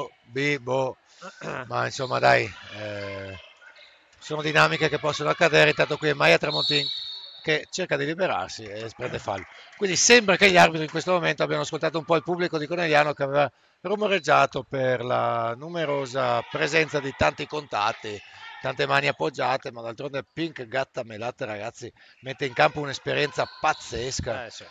ma insomma dai, sono dinamiche che possono accadere. Intanto qui è Maia Tramontin che cerca di liberarsi e prende fallo. Quindi sembra che gli arbitri in questo momento abbiano ascoltato un po' il pubblico di Conegliano che aveva rumoreggiato per la numerosa presenza di tanti contatti, tante mani appoggiate, ma d'altronde Pink Gatta Melate, ragazzi, mette in campo un'esperienza pazzesca. Sì.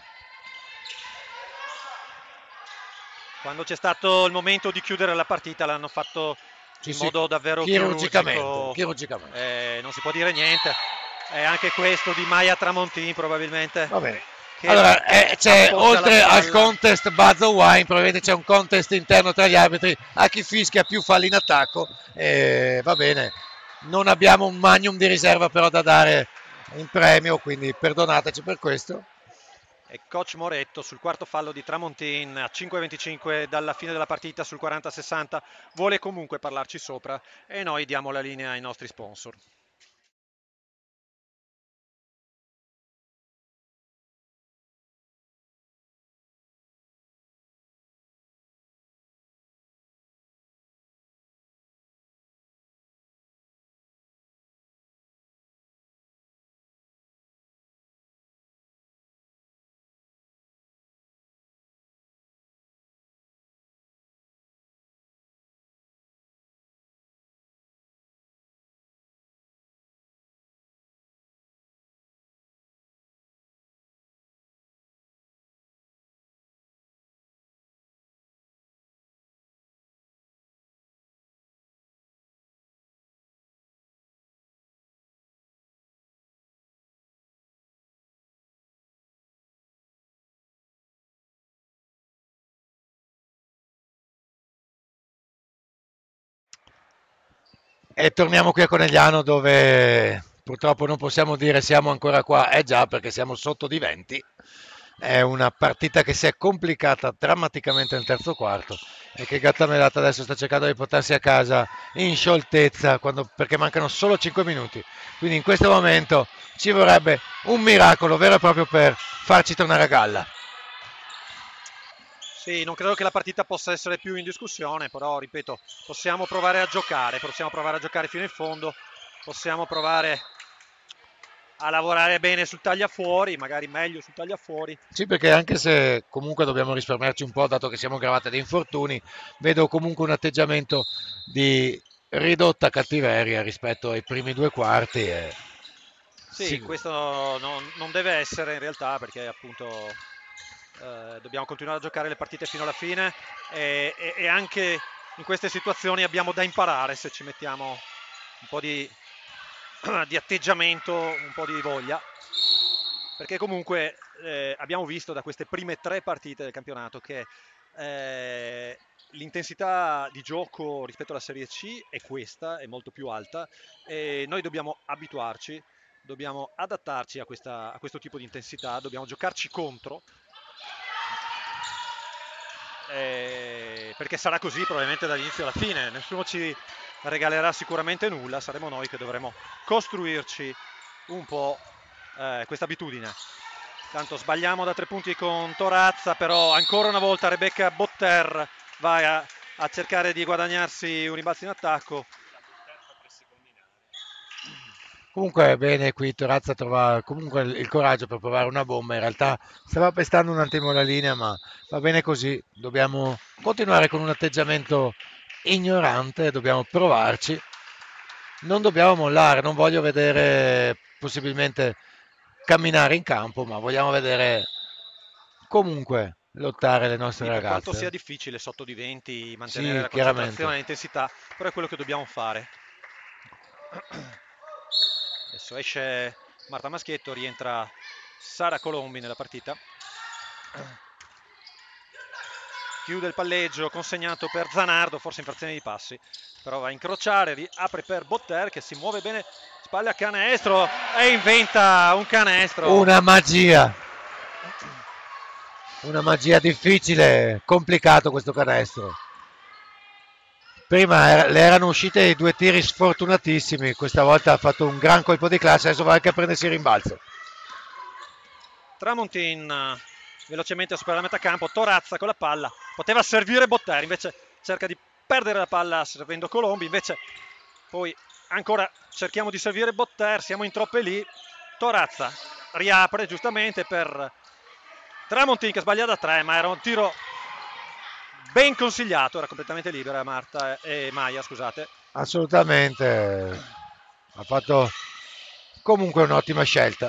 Quando c'è stato il momento di chiudere la partita l'hanno fatto in modo davvero chirurgicamente. Non si può dire niente. È anche questo di Maia Tramontin probabilmente. Va bene. Allora, c'è oltre al contest Buzz Wine, probabilmente c'è un contest interno tra gli arbitri a chi fischia più falli in attacco. Va bene, non abbiamo un magnum di riserva però da dare in premio, quindi perdonateci per questo. E coach Moretto sul quarto fallo di Tramontin a 5:25 dalla fine della partita sul 40-60 vuole comunque parlarci sopra e noi diamo la linea ai nostri sponsor. E torniamo qui a Conegliano dove purtroppo non possiamo dire siamo ancora qua, già perché siamo sotto di 20. È una partita che si è complicata drammaticamente nel terzo quarto e che Gattamelata adesso sta cercando di portarsi a casa in scioltezza perché mancano solo 5 minuti. Quindi in questo momento ci vorrebbe un miracolo vero e proprio per farci tornare a galla. Sì, non credo che la partita possa essere più in discussione, però ripeto, possiamo provare a giocare fino in fondo, possiamo provare a lavorare bene sul tagliafuori, magari meglio sul tagliafuori. Sì, perché anche se comunque dobbiamo risparmiarci un po', dato che siamo gravate da infortuni, vedo comunque un atteggiamento di ridotta cattiveria rispetto ai primi due quarti. Sì, questo non deve essere in realtà, perché appunto dobbiamo continuare a giocare le partite fino alla fine e anche in queste situazioni abbiamo da imparare se ci mettiamo un po' di di atteggiamento, un po' di voglia, perché comunque abbiamo visto da queste prime 3 partite del campionato che l'intensità di gioco rispetto alla Serie C è questa, è molto più alta e noi dobbiamo abituarci, dobbiamo adattarci a questo tipo di intensità, dobbiamo giocarci contro, perché sarà così probabilmente dall'inizio alla fine, nessuno ci regalerà sicuramente nulla, saremo noi che dovremo costruirci un po' questa abitudine. Tanto sbagliamo da 3 punti con Torazza, però ancora una volta Rebecca Botter va a cercare di guadagnarsi un rimbalzo in attacco. Comunque bene qui Torazza trova comunque il coraggio per provare una bomba, in realtà stava pestando un attimo la linea, ma va bene così, dobbiamo continuare con un atteggiamento ignorante, dobbiamo provarci, non dobbiamo mollare, non voglio vedere possibilmente camminare in campo, ma vogliamo vedere comunque lottare le nostre Sì, per quanto sia ragazze. difficile sotto di 20 mantenere Sì, la concentrazione chiaramente. e l'intensità, però è quello che dobbiamo fare. Adesso esce Marta Maschietto, rientra Sara Colombi nella partita. Chiude il palleggio consegnato per Zanardo, forse infrazione di passi, però va a incrociare, riapre per Botter che si muove bene, spalle a canestro e inventa un canestro. Una magia difficile, complicato questo canestro. Prima le erano uscite i 2 tiri sfortunatissimi, questa volta ha fatto un gran colpo di classe, adesso va anche a prendersi il rimbalzo. Tramontin velocemente a superare la metà campo, Torazza con la palla, poteva servire Botter, invece cerca di perdere la palla servendo Colombi, invece poi ancora cerchiamo di servire Botter, siamo in troppe lì, Torazza riapre giustamente per Tramontin che sbaglia da 3, ma era un tiro ben consigliato, era completamente libera Marta e Maia, scusate. Assolutamente, ha fatto comunque un'ottima scelta.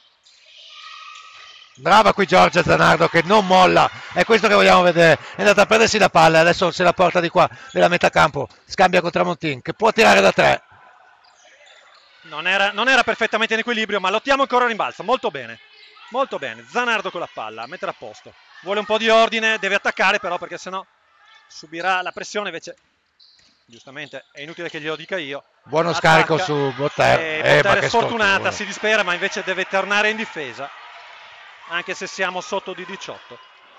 Brava qui Giorgia Zanardo che non molla, è questo che vogliamo vedere, è andata a prendersi la palla, adesso se la porta di qua della metà campo, scambia con Tramontin che può tirare da 3. Non era perfettamente in equilibrio, ma lottiamo ancora a rimbalzo, molto bene, Zanardo con la palla, a mettere a posto, vuole un po' di ordine, deve attaccare però perché sennò subirà la pressione, invece giustamente è inutile che glielo dica io. Buono scarico Attacca, su Botter, Botter ma è che sfortunata, sfortuna. si dispera, ma invece deve tornare in difesa, anche se siamo sotto di 18.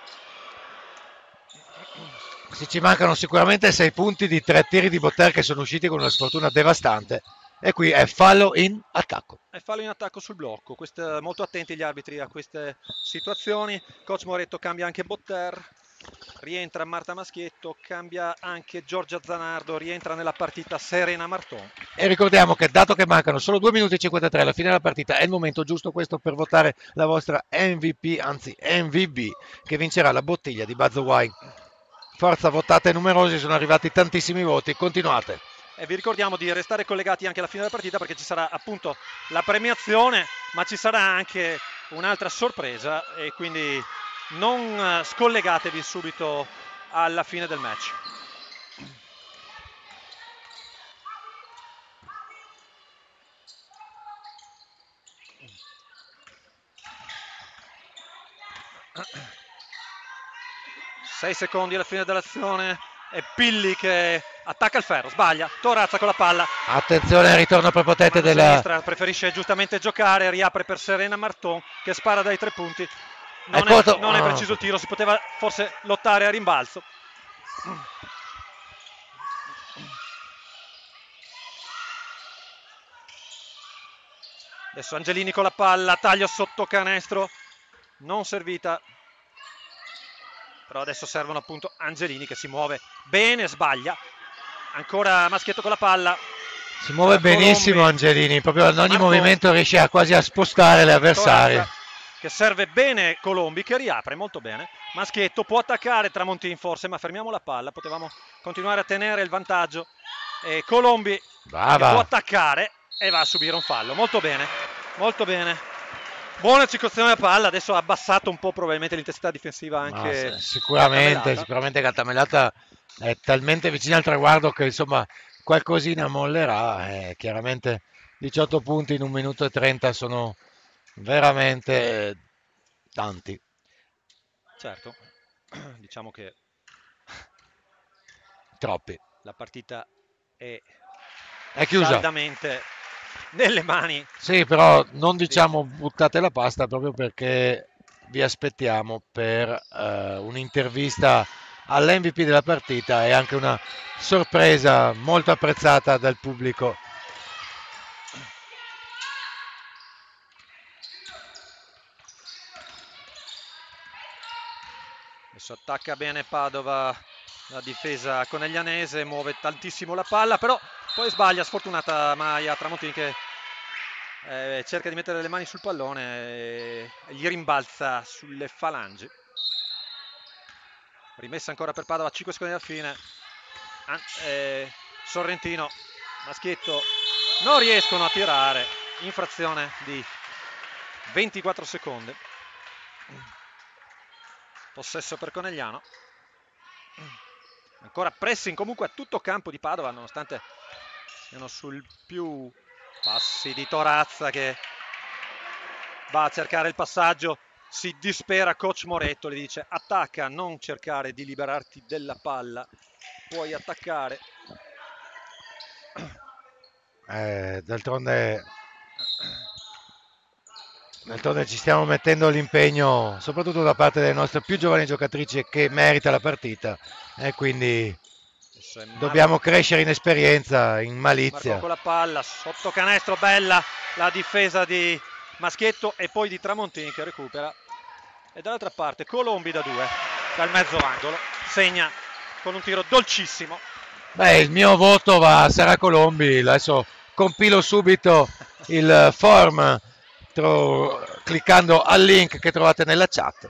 Se ci mancano sicuramente 6 punti di 3 tiri di Botter che sono usciti con una sfortuna devastante. E qui è fallo in attacco. E fallo in attacco sul blocco. Molto attenti gli arbitri a queste situazioni. Coach Moretto cambia anche Botter. Rientra Marta Maschietto, cambia anche Giorgia Zanardo, rientra nella partita Serena Marton. E ricordiamo che dato che mancano solo 2 minuti e 53 alla fine della partita, è il momento giusto questo per votare la vostra MVP, anzi MVB, che vincerà la bottiglia di Buzz Wine. Forza, votate numerosi, sono arrivati tantissimi voti, continuate. E vi ricordiamo di restare collegati anche alla fine della partita perché ci sarà appunto la premiazione, ma ci sarà anche un'altra sorpresa e quindi non scollegatevi subito alla fine del match. Sei secondi alla fine dell'azione e Pilli che attacca il ferro, sbaglia, Torazza con la palla. Attenzione al ritorno prepotente Mano della... sinistra, preferisce giustamente giocare, riapre per Serena Marton che spara dai 3 punti. Non è preciso il tiro, si poteva forse lottare a rimbalzo. Adesso Angelini con la palla, taglio sotto canestro, non servita. Però adesso servono appunto Angelini che si muove bene, sbaglia. Ancora Maschietto con la palla. Si muove benissimo Angelini, proprio ad ogni movimento riesce quasi a spostare le avversarie. Che serve bene Colombi che riapre molto bene. Maschietto può attaccare Tramontin forse, ma fermiamo la palla, potevamo continuare a tenere il vantaggio. E Colombi può attaccare e va a subire un fallo. Molto bene, molto bene. Buona circolazione della palla, adesso ha abbassato un po' probabilmente l'intensità difensiva anche sicuramente Gattamelata è talmente vicina al traguardo che insomma qualcosina mollerà, chiaramente 18 punti in 1 minuto e 30 sono veramente tanti. Certo, diciamo che Troppi. la partita è È chiusa. saldamente nelle mani. Sì, però non diciamo buttate la pasta proprio perché vi aspettiamo per un'intervista all'MVP della partita e anche una sorpresa molto apprezzata dal pubblico. Adesso attacca bene Padova, la difesa coneglianese, muove tantissimo la palla, però poi sbaglia, sfortunata Maia Tramontini che cerca di mettere le mani sul pallone e gli rimbalza sulle falangi. Rimessa ancora per Padova, 5 secondi alla fine. Sorrentino, Maschietto non riescono a tirare, infrazione di 24 secondi. Possesso per Conegliano. Ancora pressing comunque a tutto campo di Padova, nonostante siano sul più. Passi di Torazza che va a cercare il passaggio. Si dispera coach Moretto, gli dice attacca, non cercare di liberarti della palla, puoi attaccare. D'altronde ci stiamo mettendo l'impegno, soprattutto da parte delle nostre più giovani giocatrici che merita la partita e quindi dobbiamo crescere in esperienza, in Marco malizia. con la palla, sotto canestro, bella la difesa di Maschietto e poi di Tramontini che recupera. E dall'altra parte Colombi da 2, dal mezzo angolo, segna con un tiro dolcissimo. Beh, il mio voto va a Sara Colombi, adesso compilo subito il form cliccando al link che trovate nella chat.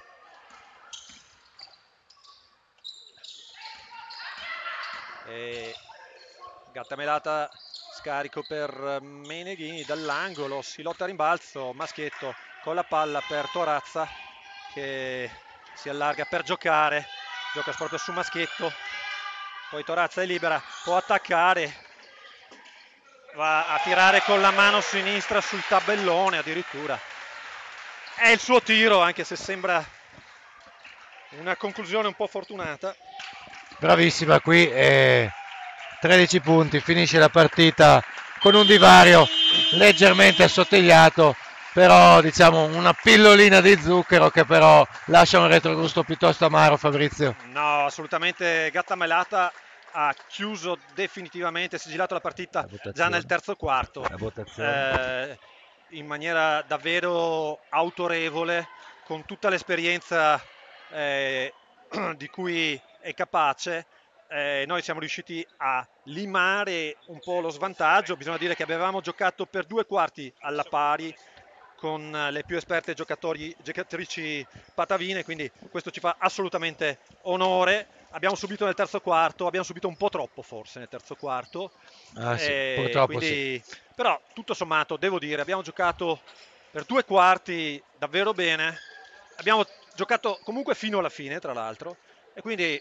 E Gattamelata, scarico per Meneghini dall'angolo, si lotta a rimbalzo, Maschietto con la palla per Torazza che si allarga per giocare, gioca proprio su Maschietto, poi Torazza è libera, può attaccare, va a tirare con la mano sinistra sul tabellone addirittura. È il suo tiro, anche se sembra una conclusione un po' fortunata. Bravissima qui, 13 punti, finisce la partita con un divario leggermente assottigliato, però diciamo una pillolina di zucchero che però lascia un retrogusto piuttosto amaro, Fabrizio. No, assolutamente Gattamelata ha chiuso definitivamente, sigillato la partita già nel terzo quarto, La votazione. in maniera davvero autorevole, con tutta l'esperienza di cui è capace. Noi siamo riusciti a limare un po' lo svantaggio, bisogna dire che avevamo giocato per 2 quarti alla pari con le più esperte giocatrici patavine, quindi questo ci fa assolutamente onore. Abbiamo subito nel terzo quarto, abbiamo subito un po' troppo forse nel terzo quarto, Ah sì, purtroppo sì. quindi, però tutto sommato devo dire abbiamo giocato per 2 quarti davvero bene, abbiamo giocato comunque fino alla fine tra l'altro e quindi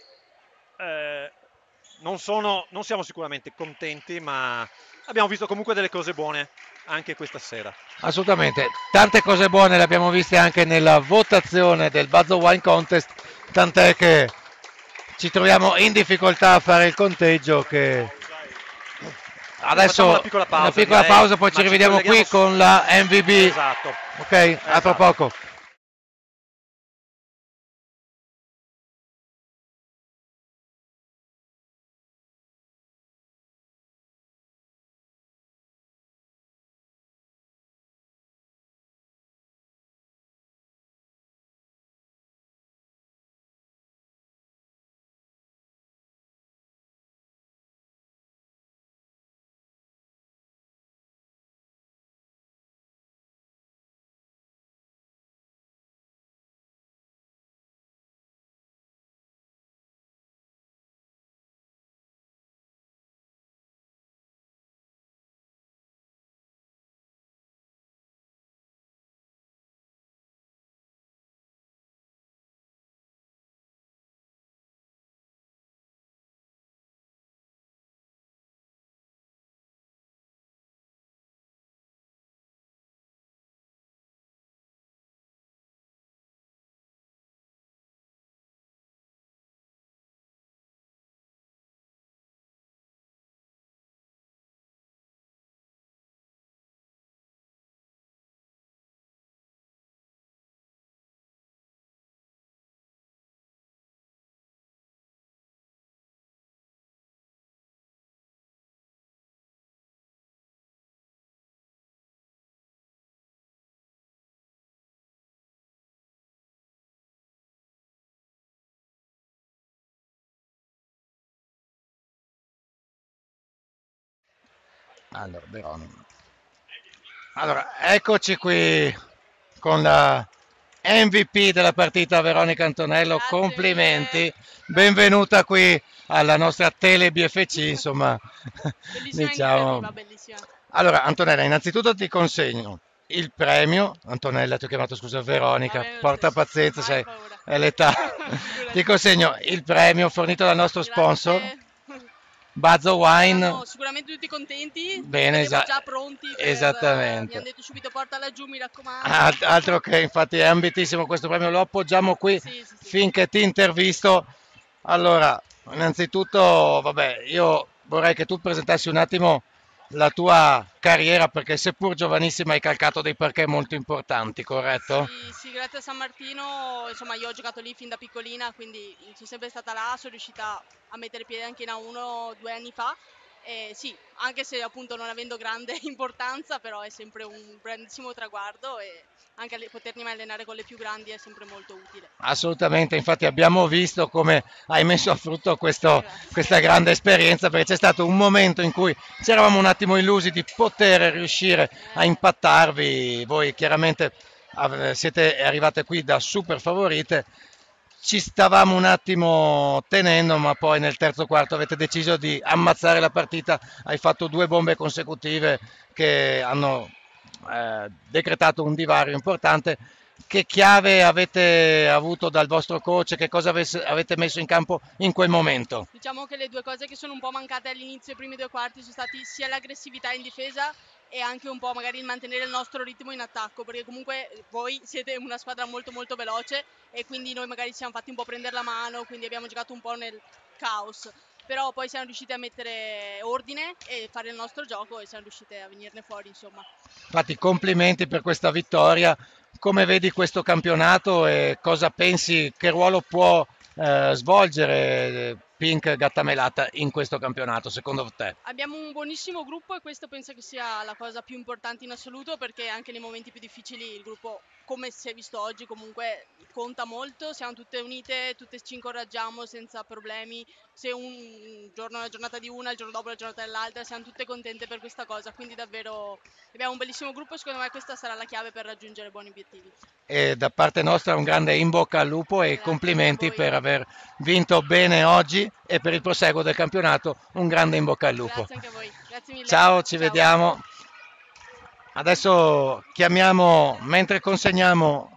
non siamo sicuramente contenti, ma abbiamo visto comunque delle cose buone anche questa sera. Assolutamente, tante cose buone le abbiamo viste anche nella votazione del Buzz Wine Contest, tant'è che ci troviamo in difficoltà a fare il conteggio che Facciamo adesso una piccola direi, pausa, poi ma ci rivediamo qui con la MVB. Esatto. Ok, a tra Esatto. poco. Allora, Verona. Allora, eccoci qui con la MVP della partita Veronica Antonello, Grazie complimenti, mille. benvenuta qui alla nostra Tele BFC, insomma, Bellissima diciamo. iniziativa, bellissima. Allora, Antonella, innanzitutto ti consegno il premio, Antonella ti ho chiamato, scusa, Va Veronica, bene lo porta stesso. pazienza, Hai sai, paura. è l'età. Ti Figurati. consegno il premio fornito dal nostro sponsor, Grazie. Bazzo Wine. Saranno sicuramente tutti contenti. Li Bene, vedevo già pronti per... mi esattamente. hanno detto subito porta laggiù, mi raccomando. Altro che, infatti è ambitissimo questo premio, lo appoggiamo qui Sì, sì, sì. finché ti intervisto. Allora, innanzitutto, vabbè, io vorrei che tu presentassi un attimo la tua carriera perché seppur giovanissima hai calcato dei perché molto importanti, corretto? Sì, sì, grazie a San Martino, insomma, io ho giocato lì fin da piccolina, quindi sono sempre stata là, sono riuscita a mettere piede anche in A1 2 anni fa. E sì, anche se appunto non avendo grande importanza, però è sempre un grandissimo traguardo e anche potermi allenare con le più grandi è sempre molto utile. Assolutamente, infatti abbiamo visto come hai messo a frutto Grazie. questa grande esperienza perché c'è stato un momento in cui ci eravamo un attimo illusi di poter riuscire a Eh, impattarvi, voi chiaramente siete arrivate qui da super favorite, ci stavamo un attimo tenendo ma poi nel terzo quarto avete deciso di ammazzare la partita, hai fatto due bombe consecutive che hanno decretato un divario importante. Che chiave avete avuto dal vostro coach? Che cosa avete messo in campo in quel momento? Diciamo che le due cose che sono un po' mancate all'inizio, i primi 2 quarti, sono stati sia l'aggressività in difesa e anche un po' magari il mantenere il nostro ritmo in attacco, perché comunque voi siete una squadra molto molto veloce e quindi noi magari ci siamo fatti un po' prendere la mano, quindi abbiamo giocato un po' nel caos, però poi siamo riusciti a mettere ordine e fare il nostro gioco e siamo riusciti a venirne fuori, insomma. Infatti, complimenti per questa vittoria. Come vedi questo campionato e cosa pensi, che ruolo può svolgere Pink Gattamelata in questo campionato, secondo te? Abbiamo un buonissimo gruppo e questo penso che sia la cosa più importante in assoluto perché anche nei momenti più difficili il gruppo, come si è visto oggi, comunque conta molto, siamo tutte unite, tutte ci incoraggiamo senza problemi, se un giorno è la giornata di una, il giorno dopo è la giornata dell'altra, siamo tutte contente per questa cosa, quindi davvero abbiamo un bellissimo gruppo e secondo me questa sarà la chiave per raggiungere buoni obiettivi. E da parte nostra un grande in bocca al lupo e Grazie anche a complimenti voi, per aver vinto bene oggi e per il proseguo del campionato un grande in bocca al lupo. grazie anche a voi, grazie mille, Ciao, ci ciao. vediamo. Adesso chiamiamo, mentre consegniamo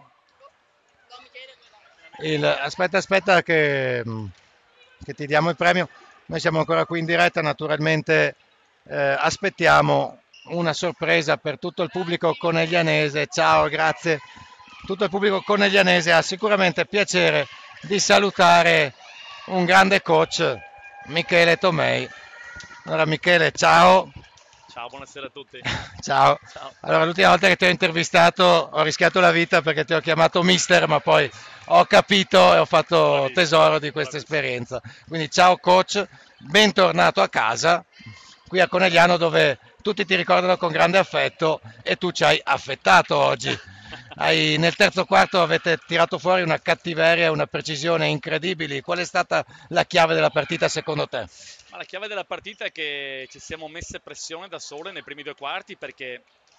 aspetta che ti diamo il premio. Noi siamo ancora qui in diretta, naturalmente aspettiamo una sorpresa per tutto il pubblico coneglianese. Ciao, grazie. Tutto il pubblico coneglianese ha sicuramente piacere di salutare un grande coach, Michele Tomei. Allora Michele, ciao. Ciao, buonasera a tutti. Ciao. Ciao. Allora, l'ultima volta che ti ho intervistato ho rischiato la vita perché ti ho chiamato mister, ma poi ho capito e ho fatto Bravissimo, tesoro di questa bravissimo. esperienza. Quindi ciao coach, bentornato a casa, qui a Conegliano dove tutti ti ricordano con grande affetto e tu ci hai affettato oggi. Nel terzo quarto avete tirato fuori una cattiveria e una precisione incredibili. Qual è stata la chiave della partita secondo te? Ma la chiave della partita è che ci siamo messe pressione da sole nei primi 2 quarti perché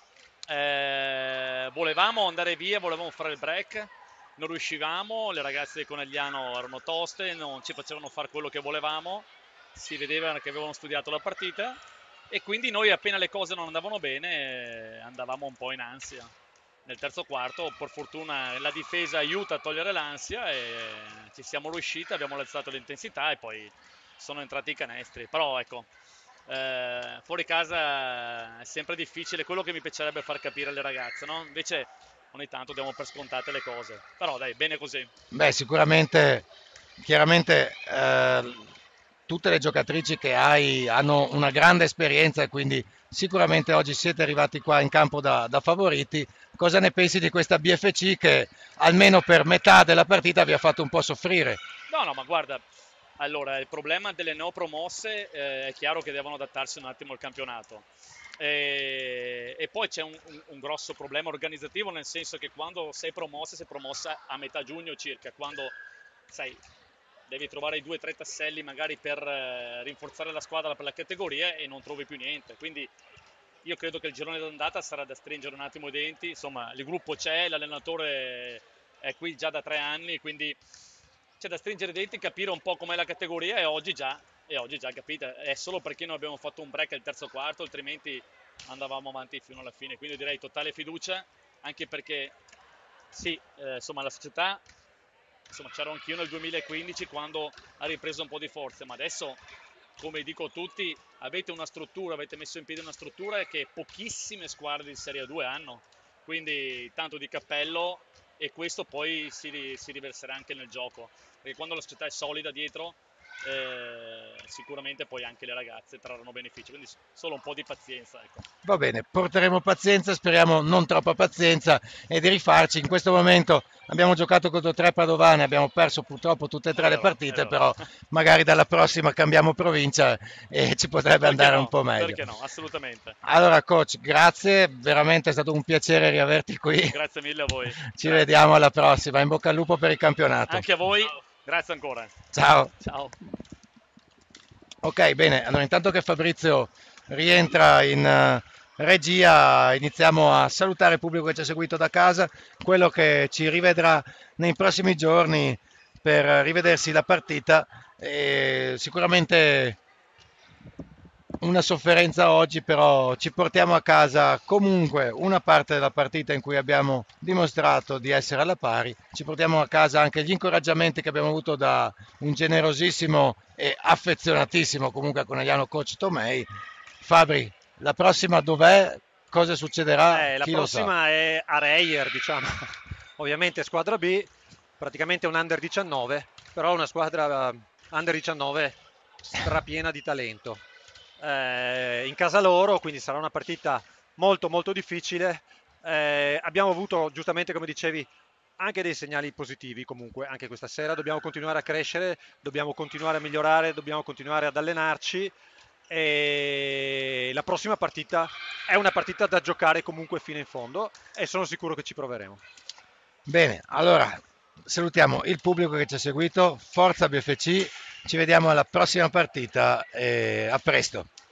volevamo andare via, volevamo fare il break, non riuscivamo, le ragazze di Conegliano erano toste, non ci facevano fare quello che volevamo, si vedeva che avevano studiato la partita e quindi noi appena le cose non andavano bene andavamo un po' in ansia. Nel terzo quarto, per fortuna, la difesa aiuta a togliere l'ansia e ci siamo riusciti, abbiamo alzato l'intensità e poi sono entrati i canestri. Però ecco, fuori casa è sempre difficile, quello che mi piacerebbe far capire alle ragazze, no? Invece ogni tanto diamo per scontate le cose. Però dai, bene così. Beh, sicuramente, chiaramente tutte le giocatrici che hai hanno una grande esperienza e quindi sicuramente oggi siete arrivati qua in campo da favoriti. Cosa ne pensi di questa BFC che almeno per metà della partita vi ha fatto un po' soffrire? No, no, ma guarda, allora il problema delle neopromosse è chiaro che devono adattarsi un attimo al campionato. E poi c'è un grosso problema organizzativo, nel senso che quando sei promossa a metà giugno circa, quando sai, devi trovare i 2 o 3 tasselli magari per rinforzare la squadra per la categoria e non trovi più niente. Quindi io credo che il girone d'andata sarà da stringere un attimo i denti, insomma il gruppo c'è, l'allenatore è qui già da 3 anni, quindi c'è da stringere i denti, capire un po' com'è la categoria e oggi già capite, è solo perché noi abbiamo fatto un break al terzo quarto, altrimenti andavamo avanti fino alla fine, quindi direi totale fiducia, anche perché sì, insomma la società, insomma c'ero anch'io nel 2015 quando ha ripreso un po' di forze, ma adesso, come dico a tutti, avete una struttura, avete messo in piedi una struttura che pochissime squadre di Serie 2 hanno, quindi tanto di cappello, e questo poi si riverserà anche nel gioco, perché quando la società è solida dietro, sicuramente poi anche le ragazze trarranno beneficio, quindi solo un po' di pazienza, ecco. Va bene, porteremo pazienza, speriamo non troppa pazienza e di rifarci. In questo momento abbiamo giocato contro 3 Padovane, abbiamo perso purtroppo tutte e tre le È partite, vero. però magari dalla prossima cambiamo provincia e ci potrebbe Perché andare no? un po' meglio. Perché no? Assolutamente. Allora, coach, grazie, veramente è stato un piacere riaverti qui. Grazie mille a voi. Ci Grazie. vediamo alla prossima, in bocca al lupo per il campionato. Anche a voi, grazie ancora. Ciao. Ciao. Ok, bene, allora intanto che Fabrizio rientra in regia, iniziamo a salutare il pubblico che ci ha seguito da casa, quello che ci rivedrà nei prossimi giorni per rivedersi la partita. E sicuramente una sofferenza oggi, però ci portiamo a casa comunque una parte della partita in cui abbiamo dimostrato di essere alla pari, ci portiamo a casa anche gli incoraggiamenti che abbiamo avuto da un generosissimo e affezionatissimo comunque a Conegliano coach Tomei. Fabri, la prossima dov'è? Cosa succederà? La Chi lo sa? prossima è a Reyer, diciamo. Ovviamente squadra B, praticamente un under 19, però una squadra under 19 strapiena di talento. In casa loro, quindi sarà una partita molto molto difficile. Abbiamo avuto, giustamente come dicevi, anche dei segnali positivi comunque anche questa sera. Dobbiamo continuare a crescere, dobbiamo continuare a migliorare, dobbiamo continuare ad allenarci, e la prossima partita è una partita da giocare comunque fino in fondo e sono sicuro che ci proveremo. Bene, allora salutiamo il pubblico che ci ha seguito, forza BFC, ci vediamo alla prossima partita e a presto.